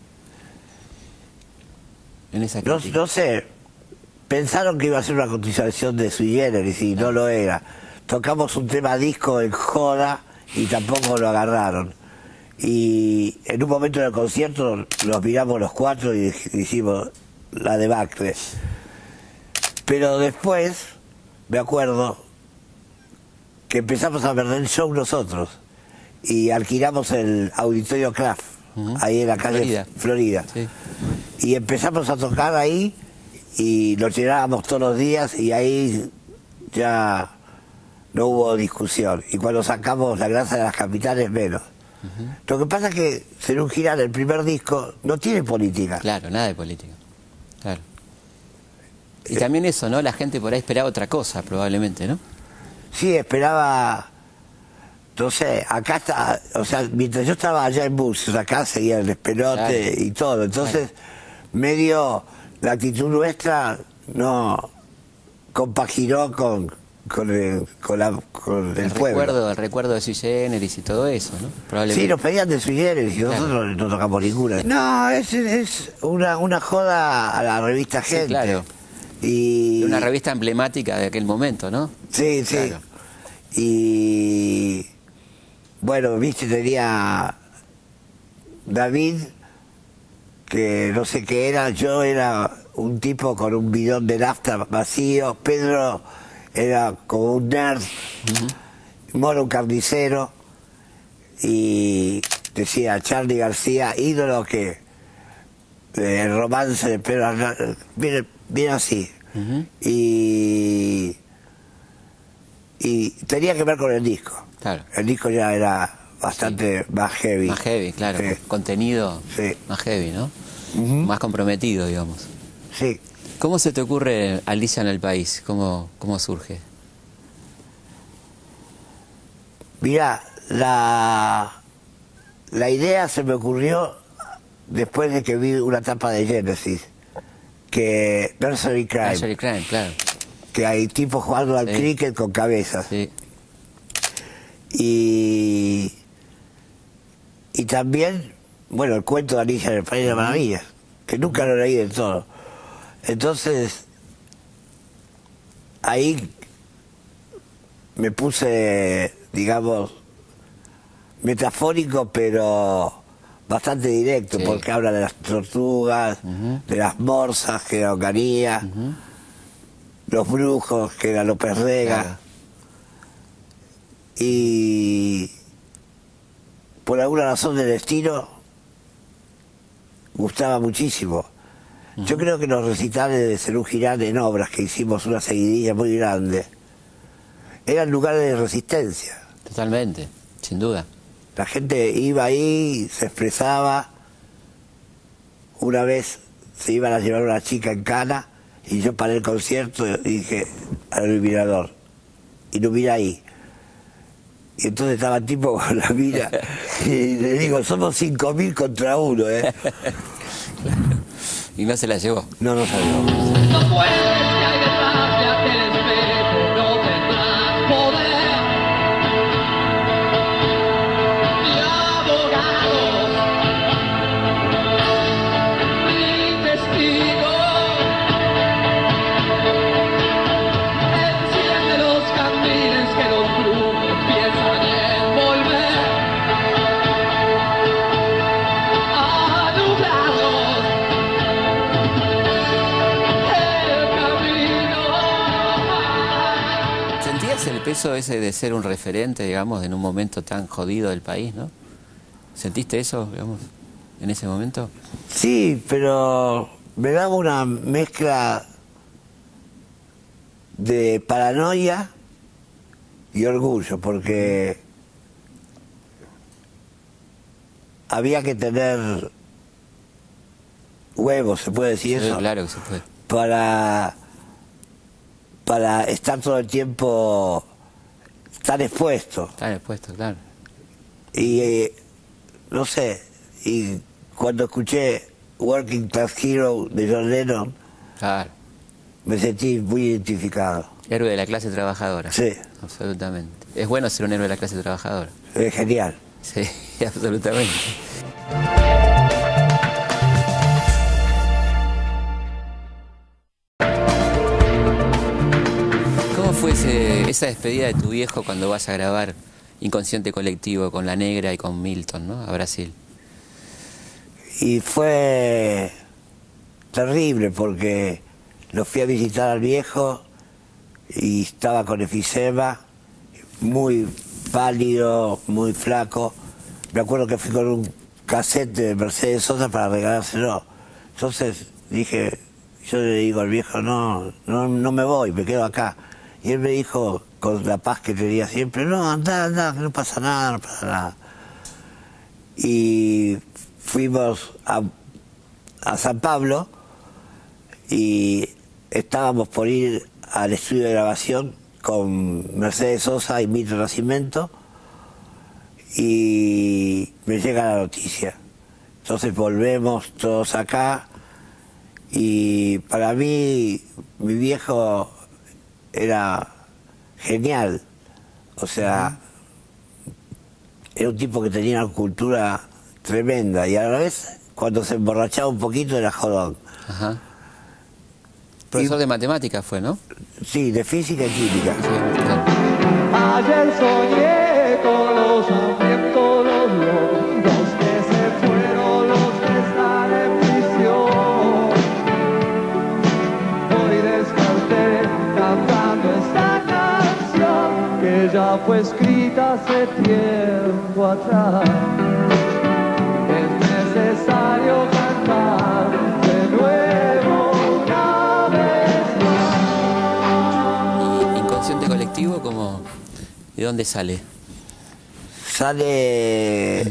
En esa No, crítica. no sé, pensaron que iba a ser una continuación de Sui Generis y no lo era. Tocamos un tema disco en joda y tampoco lo agarraron. Y en un momento del concierto los miramos los cuatro y hicimos la debacle. Pero después, me acuerdo, que empezamos a perder el show nosotros y alquilamos el Auditorio Kraft, Ujú. ahí en la calle Florida. Florida. Sí. Y empezamos a tocar ahí y lo llenábamos todos los días y ahí ya no hubo discusión. Y cuando sacamos La Grasa de las Capitales, menos. Lo que pasa es que Serú Girán, el primer disco, no tiene política. Claro, nada de política. Claro. Y también eso, ¿no? La gente por ahí esperaba otra cosa, probablemente, ¿no? Sí, esperaba, no sé, acá está, o sea, mientras yo estaba allá en buses, acá seguía el despelote Claro. y todo. Entonces, medio la actitud nuestra no compaginó con, con el, con la, con el El pueblo. recuerdo, el recuerdo de Sui Generis y todo eso, ¿no? Probablemente. Sí, nos pedían de Sui Generis y Claro. nosotros no tocamos ninguna. No, es, es una, una joda a la revista Sí, Gente. claro. Y... Una revista emblemática de aquel momento, ¿no? Sí, sí. Claro. Y bueno, viste, tenía David, que no sé qué era, yo era un tipo con un bidón de nafta vacío, Pedro era como un nerd, Moro un carnicero, y decía Charly García, ídolo que el romance de Pedro Aznar, bien, bien así. Ujú. Y y tenía que ver con el disco. Claro. El disco ya era bastante más heavy. Más heavy, claro. Sí. Contenido Sí. más heavy, ¿no? Ujú. Más comprometido, digamos. Sí. ¿Cómo se te ocurre Alicia en el País? ¿Cómo, cómo surge? Mirá, la, la idea se me ocurrió después de que vi una tapa de Genesis, que Nursery Crime, Nursery Crime, claro. que hay tipos jugando al Sí. cricket con cabezas. Sí. Y, y también, bueno, el cuento de Alicia en el País de las Maravillas, que nunca lo leí del todo. Entonces, ahí me puse, digamos, metafórico, pero bastante directo, Sí. porque habla de las tortugas, Ujú. de las morsas, que era Ocaría, Ujú. los brujos, que era López Rega. Claro. Y por alguna razón del destino gustaba muchísimo. Yo creo que los recitales de Serú Girán en obras, que hicimos una seguidilla muy grande, eran lugares de resistencia. Totalmente, sin duda. La gente iba ahí, se expresaba. Una vez se iban a llevar una chica en cana y yo paré el concierto y dije al iluminador, ilumina ahí. Y entonces estaba el tipo con la mira y le digo, somos cinco mil contra uno, ¿eh? Y no se la llevó. No nos salió. No puedes que hay detrás de aquel espejo, no tendrás poder. Ni abogado, ni testigo. Enciende los candiles que los brujos piensan envolver. peso ese de ser un referente, digamos, en un momento tan jodido del país, ¿no? ¿Sentiste eso, digamos, en ese momento? Sí, pero me daba una mezcla de paranoia y orgullo, porque había que tener huevos, ¿se puede decir Sí, eso? claro que se puede. Para, para estar todo el tiempo tan expuesto. Está expuesto, claro. Y eh, no sé, y cuando escuché Working Class Hero de John Lennon, Claro. me sentí muy identificado. Héroe de la clase trabajadora. Sí. Absolutamente. Es bueno ser un héroe de la clase trabajadora. Es genial. Sí, absolutamente. ¿Cómo fue ese- esa despedida de tu viejo cuando vas a grabar Inconsciente Colectivo con La Negra y con Milton, ¿no? A Brasil. Y fue terrible porque lo fui a visitar al viejo y estaba con efisema, muy pálido, muy flaco. Me acuerdo que fui con un cassette de Mercedes Sosa para regalárselo. Entonces dije, yo le digo al viejo, no, no, no me voy, me quedo acá. Y él me dijo, con la paz que tenía siempre, no, anda, anda, que no pasa nada, no pasa nada. Y fuimos a, a San Pablo y estábamos por ir al estudio de grabación con Mercedes Sosa y Milton Nascimento y me llega la noticia. Entonces volvemos todos acá y para mí mi viejo era genial, o sea, era un tipo que tenía una cultura tremenda y a la vez cuando se emborrachaba un poquito era jodón. Ajá. Profesor Y- de matemáticas fue, ¿no? Sí, de física y química. Sí, claro. Ayer soñé con los hambrientos, los lobos, los que se fueron, los que están en prisión. Hoy desperté cantando esta canción que ya fue escrita hace tiempo atrás. Es necesario cantar de nuevo una vez más. ¿Y Inconsciente Colectivo, cómo, de dónde sale? Sale...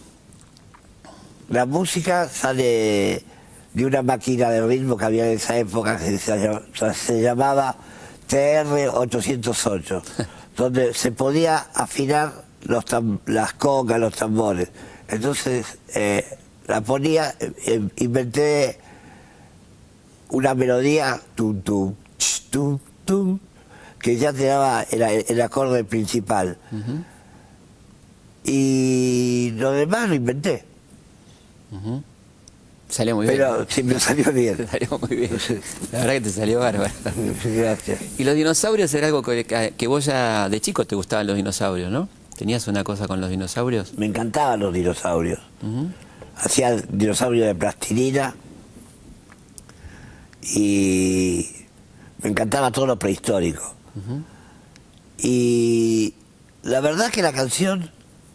La música sale de una máquina de ritmo que había en esa época que se, se llamaba T R ochocientos ocho, donde se podía afinar los tam- las congas, los tambores. Entonces eh, la ponía, eh, inventé una melodía, tum, tum, ch, tum, tum, que ya te daba el, el acorde principal. Ujú, Y lo demás lo inventé, ujú. Salió muy pero bien. sí me salió bien. Te salió muy bien. La verdad que te salió bárbaro. Gracias. Y los dinosaurios era algo que, que vos ya de chico te gustaban los dinosaurios, ¿no? ¿Tenías una cosa con los dinosaurios? Me encantaban los dinosaurios. Ujú. Hacía dinosaurios de plastilina y me encantaba todo lo prehistórico. Ujú. Y la verdad que la canción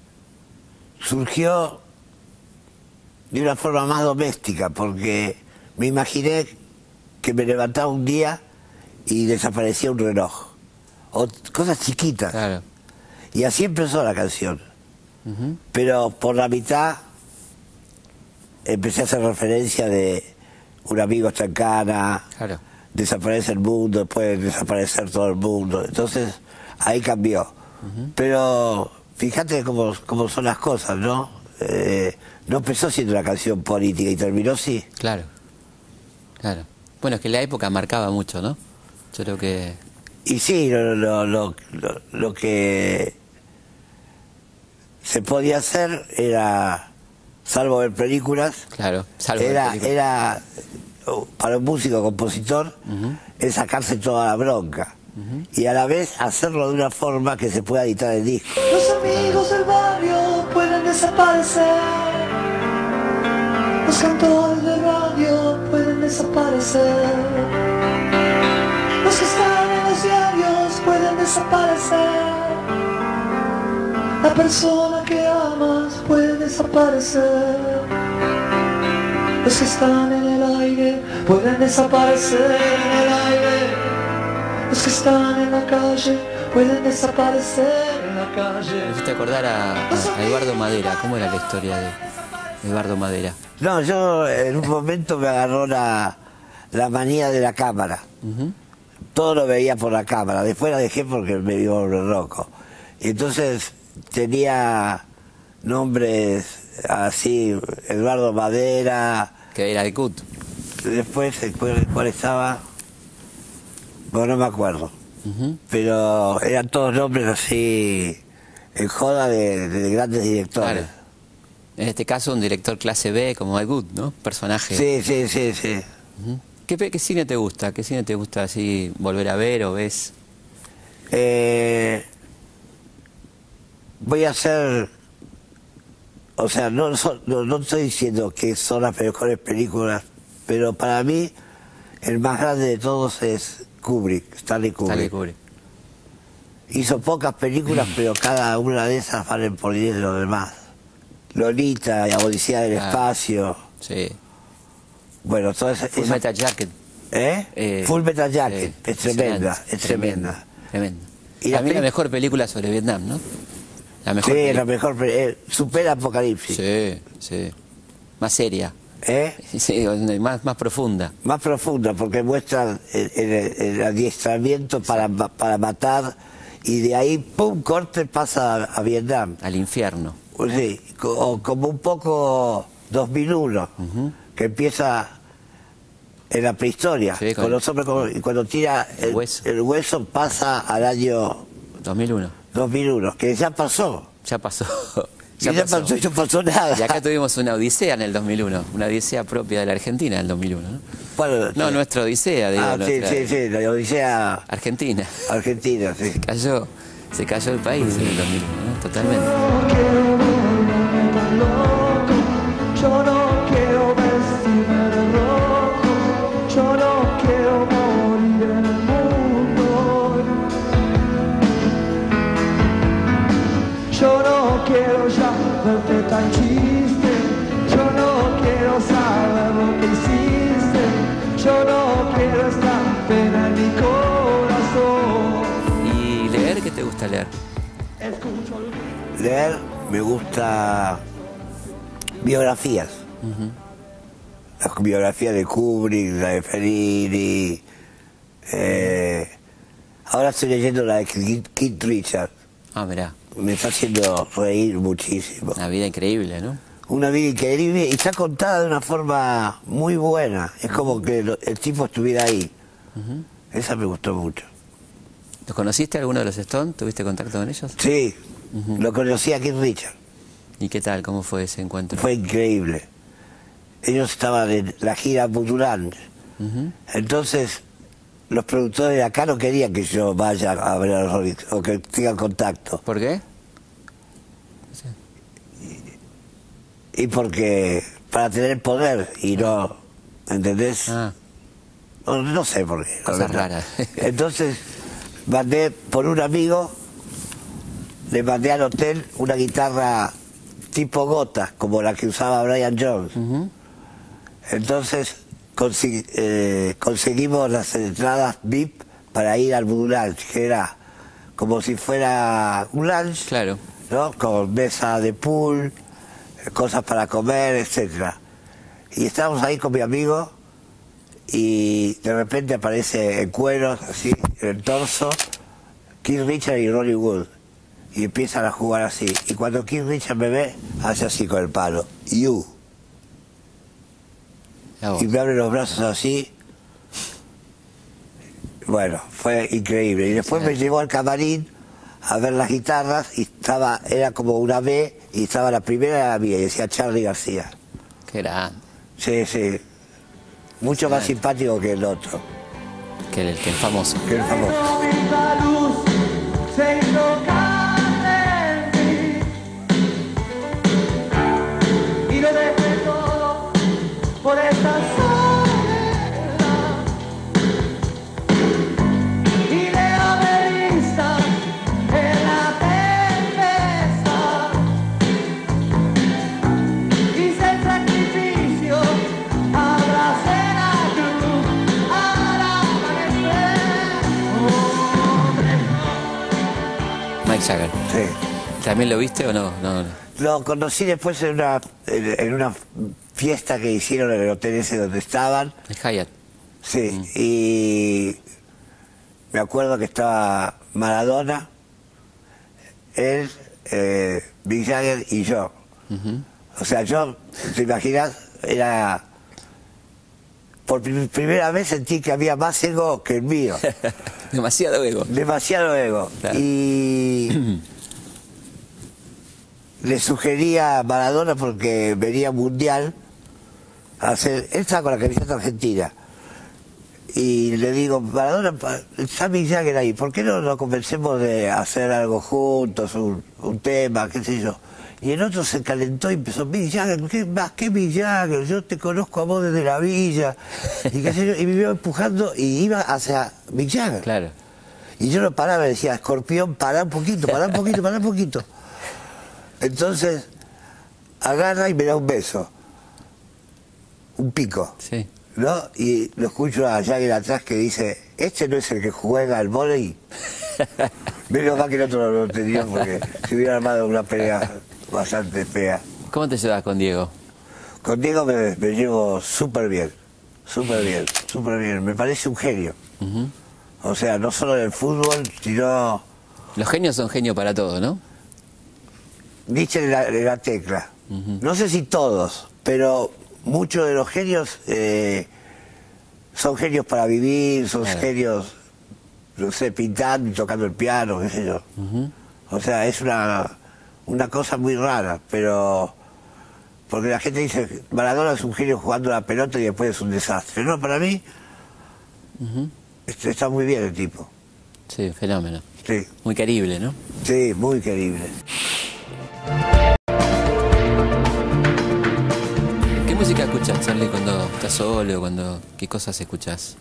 surgió de una forma más doméstica, porque me imaginé que me levantaba un día y desaparecía un reloj. O cosas chiquitas. Claro. Y así empezó la canción. Ujú. Pero por la mitad empecé a hacer referencia de un amigo está en cana, Claro. desaparece el mundo, puede desaparecer todo el mundo. Entonces ahí cambió. Pero fíjate cómo, cómo son las cosas, ¿no? Eh, no empezó siendo una canción política y terminó sí. Claro. Claro. Bueno, es que la época marcaba mucho, ¿no? Yo creo que... Y sí, lo, lo, lo, lo, lo que se podía hacer era, salvo ver películas, Claro. Salvo la era, película. era oh, para un músico compositor, Ujú. es sacarse toda la bronca. Y a la vez hacerlo de una forma que se pueda editar el disco. Los amigos del barrio pueden desaparecer. Los cantores de radio pueden desaparecer. Los que están en los diarios pueden desaparecer. desaparecer. La persona que amas puede desaparecer. Los que están en el aire pueden desaparecer en el aire. Los que están en la calle pueden desaparecer en la calle. Me hiciste acordar a, a Eduardo Madera. ¿Cómo era la historia de Eduardo Madera? No, yo en un momento me agarró la, la manía de la cámara. Uh-huh. Todo lo veía por la cámara. Después la dejé porque me dio loco. Y entonces tenía nombres así, Eduardo Madera. Que era de C U T. Después, ¿cuál, cuál estaba? Bueno, no me acuerdo. Uh-huh. Pero eran todos nombres así, en joda de, de grandes directores. Claro. En este caso, un director clase B como Ed Wood, ¿no? Personaje. Sí, sí, sí, sí. Uh-huh. ¿Qué, pe- ¿Qué cine te gusta? ¿Qué cine te gusta así volver a ver o ves? Eh, voy a hacer... O sea, no, son- no, no estoy diciendo que son las mejores películas, pero para mí el más grande de todos es Kubrick, Stanley Kubrick. Stanley Kubrick. Hizo pocas películas, pero cada una de esas valen por diez de los demás. Lolita, y Odisea del Ah. Espacio. Sí. Bueno, todas esas... Full esas- Metal Jacket. ¿Eh? Eh, Full Metal Jacket. sí, Es tremenda, impresionante, es tremenda. Tremenda. Y Y la a mí la peli- mejor película sobre Vietnam, ¿no? La mejor Sí, película. la mejor... pe- eh, supera Apocalipsis. Sí, sí. Más seria. ¿Eh? Sí, más, más profunda. Más profunda, porque muestra el, el- el adiestramiento para, ma- para matar, y de ahí, pum, corte, pasa a, a Vietnam. Al infierno. O sí, co- o como un poco dos mil uno, que empieza en la prehistoria, Sí, con con el- los hombres, con- y cuando tira el, Hueso. el hueso pasa al año dos mil uno. dos mil uno, que ya pasó. Ya pasó. Y ya pasó, y no pasó nada. Y acá tuvimos una odisea en el dos mil uno. Una odisea propia de la Argentina en el dos mil uno, ¿no? Bueno, No, sí. nuestra odisea, digo. Ah, sí, nuestra- sí, sí, la Odisea Argentina. Argentina, sí. Cayó, se cayó el país en el dos mil uno, ¿no? Totalmente. No quiero volverme tan loco, yo no quiero vestirme de rojo, yo no quiero morir en el mundo. Yo no quiero ya verte tan triste, yo no quiero saber lo que hiciste, yo no quiero esta pena en mi corazón. ¿Y leer? ¿Qué te gusta leer? Escucho el... Leer, me gusta biografías. La biografía de Kubrick, la de Fellini. eh, ahora estoy leyendo la de Keith Keith Richards. Ah, mirá, Me está haciendo reír muchísimo. una vida increíble, ¿no? Una vida increíble y está contada de una forma muy buena. Es como que lo- el tipo estuviera ahí. Esa me gustó mucho. ¿Los conociste alguno de los Stones? ¿Tuviste contacto con ellos? Sí, lo conocí a Keith Richards. ¿Y qué tal? ¿Cómo fue ese encuentro? Fue increíble. Ellos estaban en la gira Buturán. Ujú. Entonces, los productores de acá no querían que yo vaya a ver a los Rolling Stones, o que tenga contacto. ¿Por qué? Y porque, para tener poder, y no, ¿entendés? Ah, No, no sé por qué. la Cosas verdad. raras. Entonces, mandé por un amigo, le mandé al hotel una guitarra tipo gota, como la que usaba Brian Jones. ujú. Entonces consi- eh, conseguimos las entradas V I P para ir al Voodoo Lounge, que era como si fuera un lounge, Claro. ¿no? Con mesa de pool, eh, cosas para comer, etcétera. Y estábamos ahí con mi amigo y de repente aparece en cueros, así, en el torso, Keith Richards y Ronnie Wood. Y empiezan a jugar así. Y cuando Keith Richards me ve, hace así con el palo. You. La voz. Y me abre los brazos así. Bueno, fue increíble. Y después me llevó al camarín a ver las guitarras y estaba, era como una B y estaba la primera era la mía y decía Charly García. Qué grande. Sí, sí. Mucho más simpático que el otro, Que el, que el famoso. que el famoso. La luz se hizo carne en mí y lo dejé todo por esta soledad y le abrí vista Mick Jagger. Sí. ¿También lo viste o no? No, no. Lo conocí después en una, en, en una fiesta que hicieron en el hotel ese donde estaban. El Hyatt. Sí, Mm. y me acuerdo que estaba Maradona, él, eh, Mick Jagger y yo. Ujú. O sea, yo, ¿te imaginas? Era... Por prim- primera vez sentí que había más ego que el mío. Demasiado ego. Demasiado ego. Claro. Y le sugería a Maradona porque venía mundial a hacer... Él estaba con la camiseta argentina. Y le digo, Maradona, pa- está Mick Jagger ahí, ¿por qué no nos convencemos de hacer algo juntos, un, un tema, qué sé yo? Y el otro se calentó y empezó, Mick Jagger, ¿qué más? ¿Qué Mick Jagger? Yo te conozco a vos desde la villa. Y, qué sé yo, y me iba empujando y iba hacia Mick Jagger. Claro. Y yo no paraba, me decía, Escorpión, pará un poquito, pará un poquito, pará un poquito. Entonces, agarra y me da un beso. Un pico. Sí. ¿No? Y lo escucho a Jagger atrás que dice, este no es el que juega al vóley. Menos mal que el otro no lo tenía porque se hubiera armado una pelea bastante fea. ¿Cómo te llevas con Diego? Con Diego me, me llevo súper bien, súper bien, súper bien. Me parece un genio. Ujú. O sea, no solo en el fútbol, sino... Los genios son genios para todo, ¿no? Dice la, la tecla. Ujú. No sé si todos, pero muchos de los genios eh, son genios para vivir, son Claro. genios, no sé, pintando y tocando el piano, qué sé yo. Ujú. O sea, es una, una cosa muy rara, pero... Porque la gente dice, Maradona es un genio jugando la pelota y después es un desastre. No, para mí Ujú. este, está muy bien el tipo. Sí, fenómeno. Sí, Muy querible, ¿no? sí, muy querible. ¿Qué música escuchas, Charlie, cuando estás solo? Cuando, ¿qué cosas escuchas?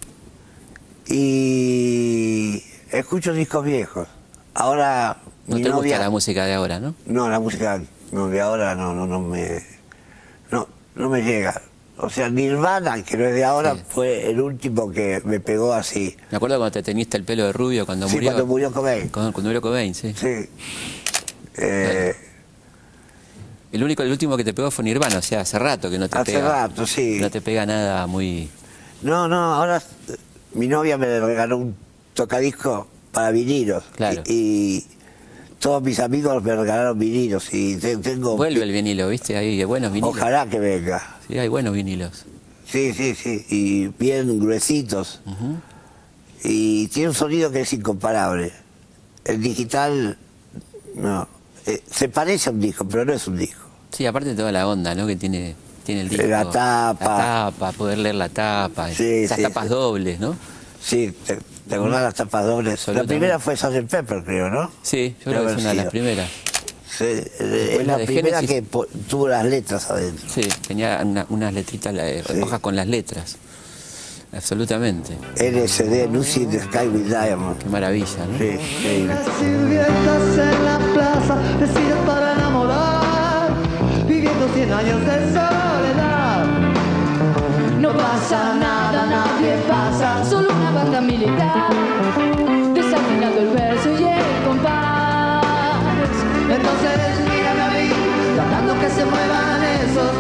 Y escucho discos viejos. Ahora No mi te novia... gusta la música de ahora, ¿no? No, la música no, de ahora no, no, no me... No, no me llega. O sea, Nirvana, que no es de ahora, Sí. fue el último que me pegó así. Me acuerdo cuando te teñiste el pelo de rubio, cuando Sí, murió. cuando murió Cobain. Cuando, cuando murió Cobain, sí. Sí. Eh, El único, el último que te pegó fue Nirvana, o sea, hace rato que no te hace pega. rato, sí. No te pega nada muy... No, no, ahora eh, mi novia me regaló un tocadisco para vinilos. Claro. Y, y todos mis amigos me regalaron vinilos y te- tengo... Vuelve el vinilo, ¿viste? Ahí, hay buenos vinilos. Ojalá que venga. Sí, hay buenos vinilos. Sí, sí, sí. Y bien gruesitos. Ujú. Y tiene un sonido que es incomparable. El digital, no. Eh, se parece a un disco, pero no es un disco. Sí, aparte de toda la onda, ¿no? Que tiene, tiene el disco. La tapa. La tapa, poder leer la tapa. Sí, esas sí, tapas sí. dobles, ¿no? Sí, ¿te, te acordás las tapas dobles? La Absolutamente. primera fue sergeant Pepper, creo, ¿no? Sí, yo Debe creo que es haber una de las sido. primeras. Sí, eh, Después es la la de primera Genesis. que po- tuvo las letras adentro. Sí, tenía una- unas letritas, eh, Sí. hojas con las letras. Absolutamente. L S D, Lucy in the Sky with Diamond. Qué maravilla, ¿no? Sí, increíble. Sirvientas en la plaza, vestidas para enamorar, viviendo cien años de soledad. No pasa nada, nadie pasa, solo una banda militar, desafinando el verso y el compás. Entonces mírame a mí, tratando que se muevan esos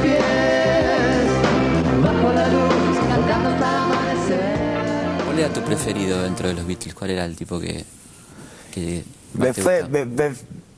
pies, bajo la luz, cantando hasta amanecer. ¿Cuál era tu preferido dentro de los Beatles? ¿Cuál era el tipo que, que más Me te fue, gustaba? me, me,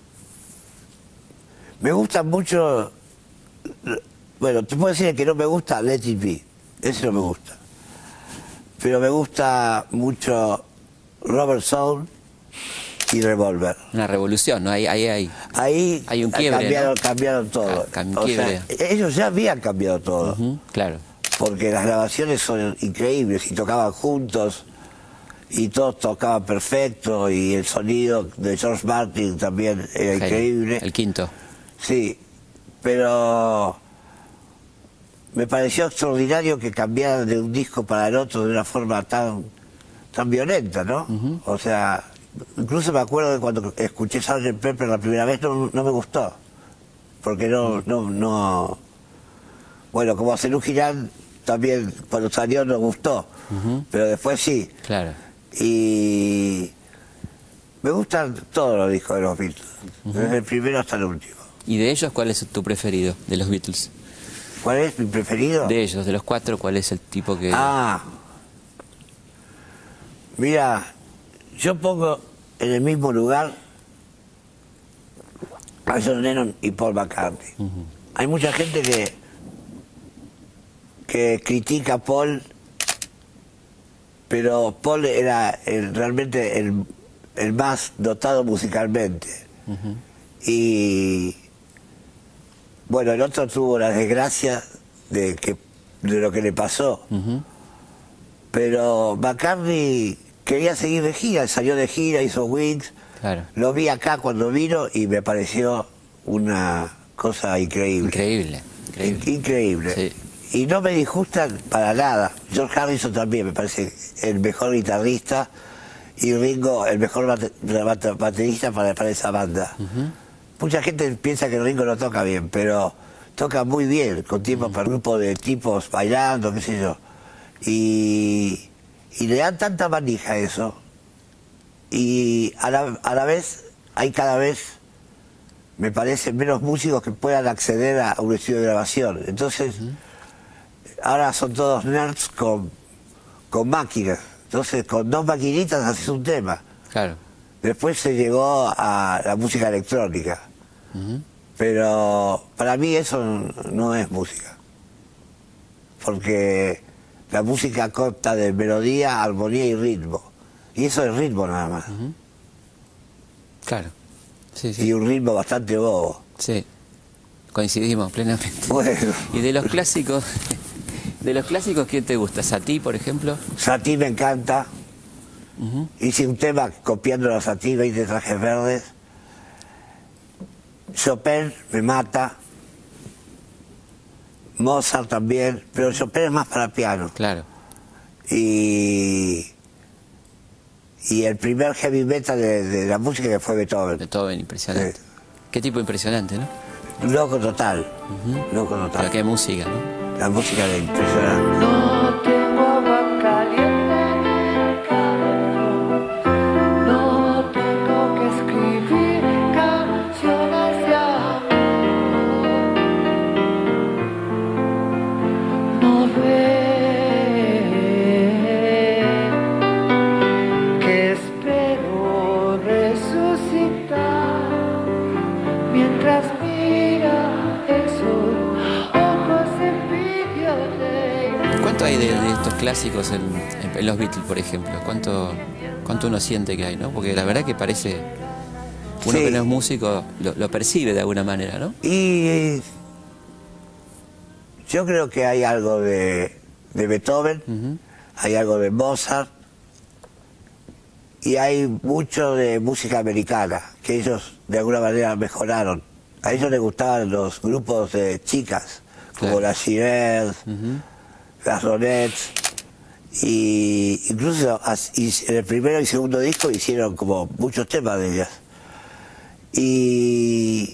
me gusta mucho, bueno, te puedo decir que no me gusta Let It Be, ese no me gusta. Pero me gusta mucho Robert Soul y Revolver. Una revolución, ¿no? Ahí, ahí, ahí. Ahí Hay un quiebre, cambiaron, ¿no? cambiaron todo. Ca- cam- O sea, quiebre. ellos ya habían cambiado todo, Ujú, claro. porque las grabaciones son increíbles y tocaban juntos y todos tocaban perfecto y el sonido de George Martin también era Genio. increíble. El quinto. Sí, pero me pareció extraordinario que cambiaran de un disco para el otro de una forma tan tan violenta, ¿no? Ujú. O sea, incluso me acuerdo de cuando escuché sergeant Pepper la primera vez, no, no me gustó, porque no, no, no... Bueno, como a Serú Girán también cuando salió no gustó, Ujú. pero después sí. Claro. Y Me gustan todos los discos de los Beatles, uh-huh. desde el primero hasta el último. ¿Y de ellos cuál es tu preferido, de los Beatles? ¿Cuál es mi preferido? De ellos, de los cuatro, ¿cuál es el tipo que...? Ah, mira, yo pongo en el mismo lugar a John Lennon y Paul McCartney. Uh-huh. Hay mucha gente que, que critica a Paul, pero Paul era el, realmente el, el más dotado musicalmente. Uh-huh. Y bueno, el otro tuvo la desgracia de, que, de lo que le pasó. Uh-huh. Pero McCartney quería seguir de gira, salió de gira, hizo Wings. Claro. Lo vi acá cuando vino y me pareció una cosa increíble. Increíble. Increíble. In increíble. Sí. Y no me disgustan para nada. George Harrison también me parece el mejor guitarrista y Ringo el mejor bate bate baterista para, para esa banda. Uh-huh. Mucha gente piensa que Ringo no toca bien, pero toca muy bien, con tiempo uh-huh. para grupo de tipos bailando, qué sé yo. Y, y le dan tanta manija a eso. Y a la, a la vez hay cada vez, me parece, menos músicos que puedan acceder a un estudio de grabación. Entonces, uh-huh. ahora son todos nerds con, con máquinas. Entonces, con dos maquinitas haces un tema. Claro. Después se llegó a la música electrónica. Uh-huh. Pero para mí eso no es música. Porque la música consta de melodía, armonía y ritmo. Y eso es ritmo nada más. Uh-huh. Claro. Sí, sí. Y un ritmo bastante bobo. Sí. Coincidimos plenamente. Bueno. Y de los clásicos, de los clásicos, ¿quién te gusta? ¿Satie, por ejemplo? Satie me encanta. Uh-huh. Hice un tema copiando a Satie, veinte trajes verdes. Chopin me mata. Mozart también, pero Chopin es más para piano. Claro. Y... Y el primer heavy metal de, de la música que fue Beethoven. Beethoven, impresionante. Sí. Qué tipo impresionante, ¿no? Loco total. Uh-huh. Loco total. Pero qué música, ¿no? La música de impresionante. No tengo agua caliente en el cabello. No tengo que escribir canciones de amor. No ve que espero resucitar mientras mira el sol, ojos envidiosos. ¿Cuánto hay de, de estos clásicos en, en, en los Beatles, por ejemplo? ¿Cuánto, ¿Cuánto uno siente que hay, no? Porque la verdad que parece... Uno sí. que no es músico lo, lo percibe de alguna manera, ¿no? Y yo creo que hay algo de, de Beethoven, uh-huh. hay algo de Mozart, y hay mucho de música americana, que ellos de alguna manera mejoraron. A ellos les gustaban los grupos de chicas, claro. como las Cher, uh-huh. las Ronettes, y incluso en el primero y segundo disco hicieron como muchos temas de ellas. Y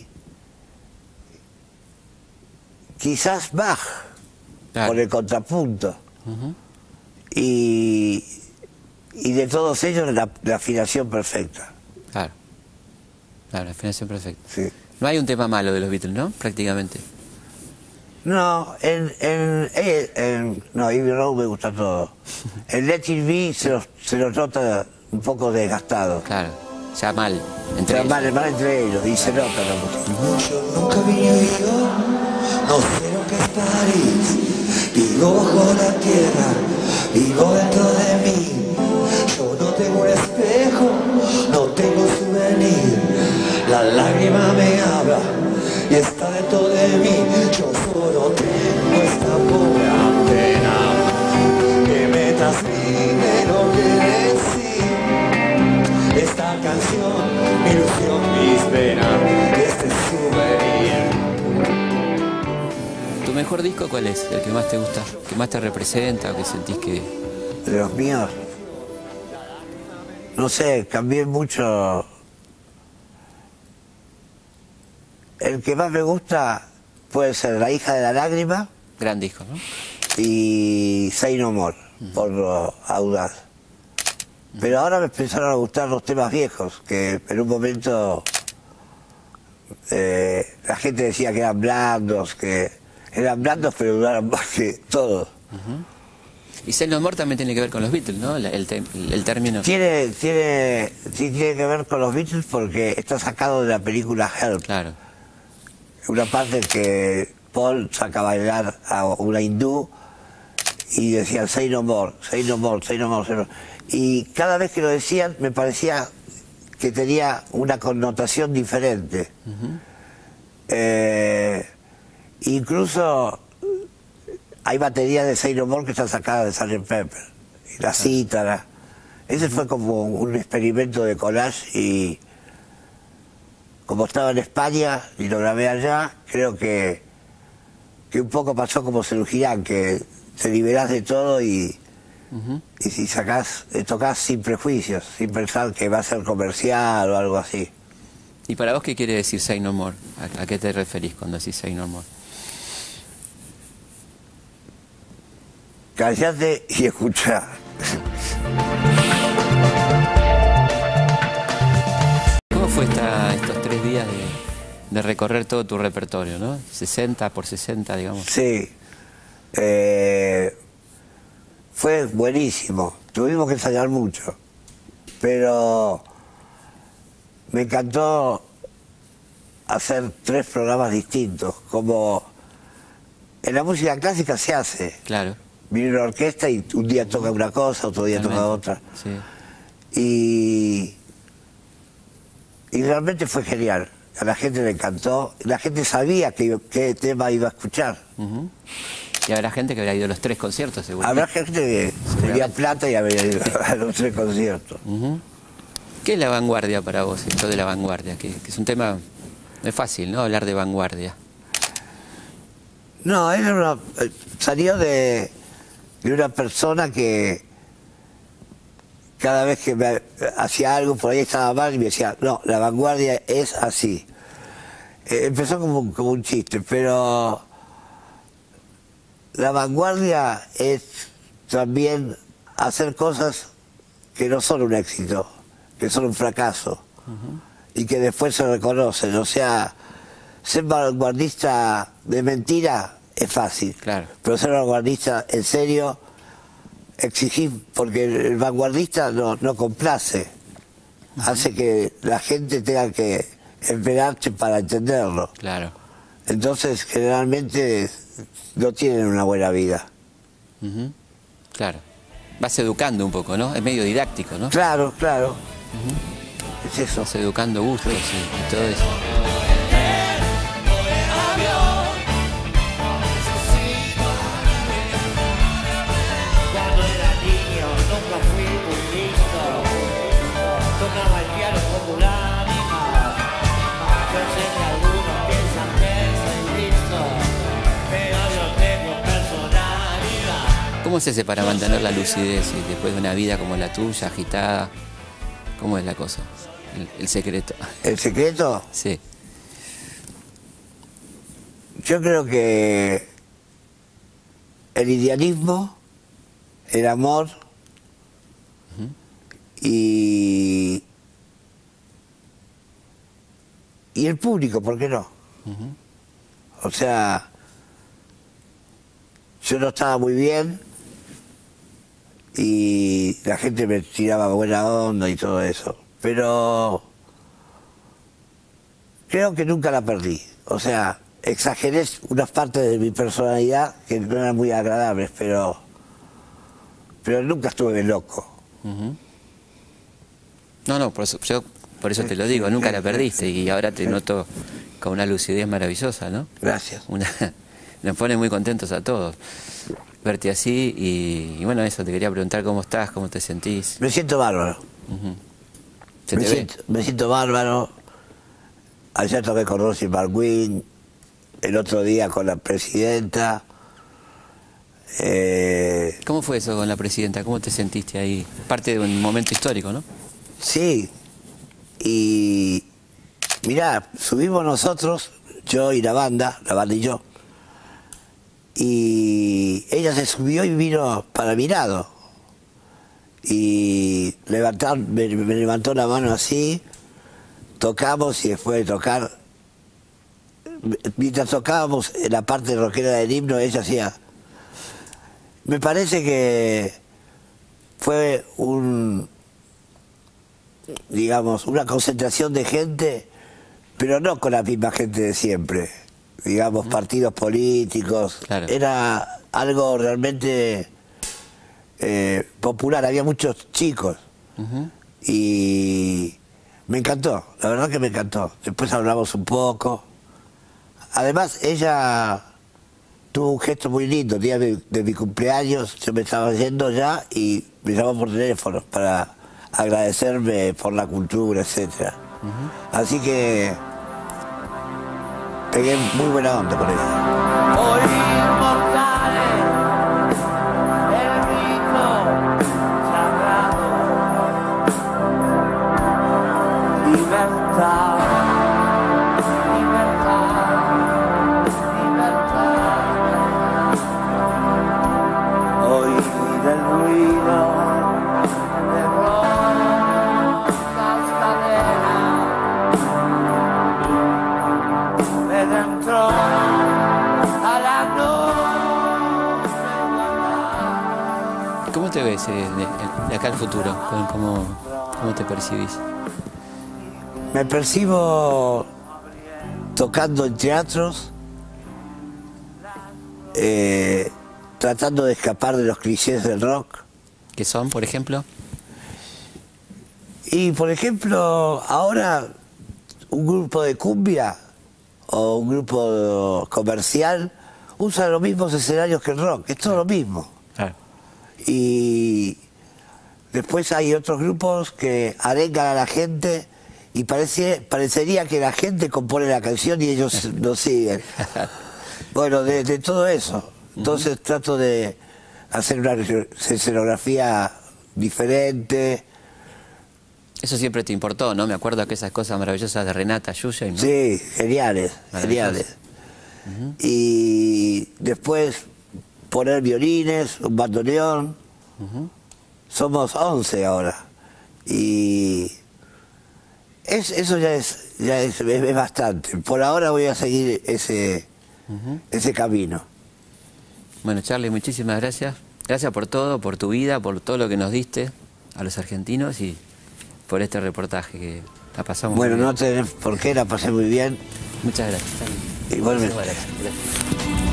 quizás Bach, claro. por el contrapunto. Uh-huh. y, y de todos ellos la, la afinación perfecta. Claro, claro, la afinación perfecta. Sí. No hay un tema malo de los Beatles, ¿no? Prácticamente. No, en, en, en, en no, Abbey Road me gusta todo. En Let It Be se los, se los nota un poco desgastado. Claro, ya mal entre ya ellos. Mal, mal entre ellos, y se nota la música. Yo nunca vi New York, no sé lo que es París. Vivo bajo la tierra, vivo dentro de mí. Yo no tengo un espejo, no tengo souvenir. La lágrima me habla y está dentro de mí. Yo solo tengo esta pobre antena que me transmite lo que decir. Esta canción, mi ilusión, mis penas, este souvenir. ¿Tu mejor disco cuál es? ¿El que más te gusta? ¿Que más te representa o que sentís que...? De los míos, no sé, cambié mucho. El que más me gusta puede ser La hija de la lágrima. Gran disco, ¿no? Y Say No More, uh-huh. por lo audaz. Pero ahora me empezaron a gustar los temas viejos, que en un momento eh, la gente decía que eran blandos, que eran blandos pero duraron más que todos. Uh-huh. Y Say No More también tiene que ver con los Beatles, ¿no? El, el, el término... Tiene, tiene, sí, tiene que ver con los Beatles porque está sacado de la película Help. Claro. Una parte que Paul saca a bailar a una hindú y decían Say No More, Say No More, Say No More, Say No More. Y cada vez que lo decían me parecía que tenía una connotación diferente. Uh-huh. eh, incluso hay baterías de Say No More que están sacadas de sergeant Pepper. Y la cítara. Ese fue como un experimento de collage y como estaba en España y lo grabé allá, creo que, que un poco pasó como Cerugirán, que te liberás de todo y... Uh-huh. Y si sacás, tocas sin prejuicios, sin pensar que va a ser comercial o algo así. ¿Y para vos qué quiere decir Say No More? ¿A, a qué te referís cuando decís Say No More? Callate y escuchá. ¿Cómo fue esta, estos tres días de, de recorrer todo tu repertorio, ¿no? sesenta por sesenta, digamos. Sí. Eh... Fue buenísimo, tuvimos que ensayar mucho, pero me encantó hacer tres programas distintos, como en la música clásica se hace. Claro. Viene una orquesta y un día toca una cosa, otro día Realmente. toca otra. Sí. Y, y realmente fue genial, a la gente le encantó, la gente sabía qué que tema iba a escuchar. Uh-huh. Y habrá gente que habrá ido a los tres conciertos, seguro. Habrá gente que tenía plata y habría ido a los tres conciertos. Uh-huh. ¿Qué es la vanguardia para vos, esto de la vanguardia? Que, que es un tema, no es fácil, ¿no? Hablar de vanguardia. No, era una, salió de, de una persona que cada vez que me hacía algo por ahí estaba mal y me decía, no, la vanguardia es así. Eh, empezó como, como un chiste, pero... La vanguardia es también hacer cosas que no son un éxito, que son un fracaso, uh-huh. y que después se reconocen. O sea, ser vanguardista de mentira es fácil, claro. pero ser vanguardista en serio, exigir, porque el vanguardista no, no complace, uh-huh. hace que la gente tenga que esperarse para entenderlo. Claro. Entonces, generalmente... no tienen una buena vida. Uh-huh. Claro. Vas educando un poco, ¿no? Es medio didáctico, ¿no? Claro, claro. Uh-huh. Es eso. Vas educando gustos y, y todo eso. Cuando era niño nunca fui muy listo. Tocaba el piano como un ánima. Yo sé que algunos piensan que soy listo, pero yo tengo personalidad. ¿Cómo se hace para mantener la lucidez y después de una vida como la tuya, agitada? ¿Cómo es la cosa? El, el secreto. ¿El secreto? Sí. Yo creo que el idealismo, el amor uh-huh. y, y el público, ¿por qué no? Uh-huh. O sea, yo no estaba muy bien y la gente me tiraba buena onda y todo eso, pero creo que nunca la perdí. O sea, exageré unas partes de mi personalidad que no eran muy agradables, pero pero nunca estuve loco. Uh-huh. No, no, por eso, yo por eso te lo digo, nunca la perdiste y ahora te noto con una lucidez maravillosa, ¿no? Gracias. Una, nos pone muy contentos a todos verte así y, y bueno, eso, te quería preguntar cómo estás, cómo te sentís. Me siento bárbaro. Uh-huh. ¿Se me, te siento, ve? me siento bárbaro. Ayer toqué con Rosy Marguín, el otro día con la presidenta. Eh... ¿Cómo fue eso con la presidenta? ¿Cómo te sentiste ahí? Parte de un momento histórico, ¿no? Sí. Y mirá, subimos nosotros, yo y la banda, la banda y yo, y ella se subió y vino para mi lado. y levantar, me, me levantó la mano así, tocamos y después de tocar, mientras tocábamos en la parte rockera del himno, ella hacía... Me parece que fue un, digamos, una concentración de gente, pero no con la misma gente de siempre, digamos, partidos políticos, claro. Era algo realmente eh, popular, había muchos chicos, uh-huh. Y me encantó, la verdad que me encantó. Después hablamos un poco, además ella tuvo un gesto muy lindo. El día de, de mi cumpleaños yo me estaba yendo ya y me llamó por teléfono para agradecerme por la cultura, etcétera. Uh-huh. Así que pegué muy buena onda con ella. Hoy inmortales, el rito sagrado, libertad. ¿Cómo te ves eh, de, de acá al futuro? ¿Cómo, cómo te percibís? Me percibo tocando en teatros, eh, tratando de escapar de los clichés del rock. ¿Qué son, por ejemplo? Y, por ejemplo, ahora un grupo de cumbia o un grupo comercial usa los mismos escenarios que el rock, es todo lo mismo. Claro. Y después hay otros grupos que arengan a la gente y parece, parecería que la gente compone la canción y ellos lo siguen. Bueno, de, de todo eso. Entonces uh-huh. trato de hacer una escenografía diferente. Eso siempre te importó, ¿no? Me acuerdo que esas cosas maravillosas de Renata Yuya. ¿No? Sí, geniales, geniales. Uh-huh. Y después poner violines, un bandoneón. Uh-huh. Somos once ahora. Y es, eso ya, es, ya es, es, es bastante. Por ahora voy a seguir ese, uh-huh. ese camino. Bueno, Charly, muchísimas gracias. Gracias por todo, por tu vida, por todo lo que nos diste a los argentinos y por este reportaje que la pasamos bueno, muy bien. No tenés por qué, la pasé muy bien. Muchas gracias, Charly. Igualmente. Gracias. Gracias.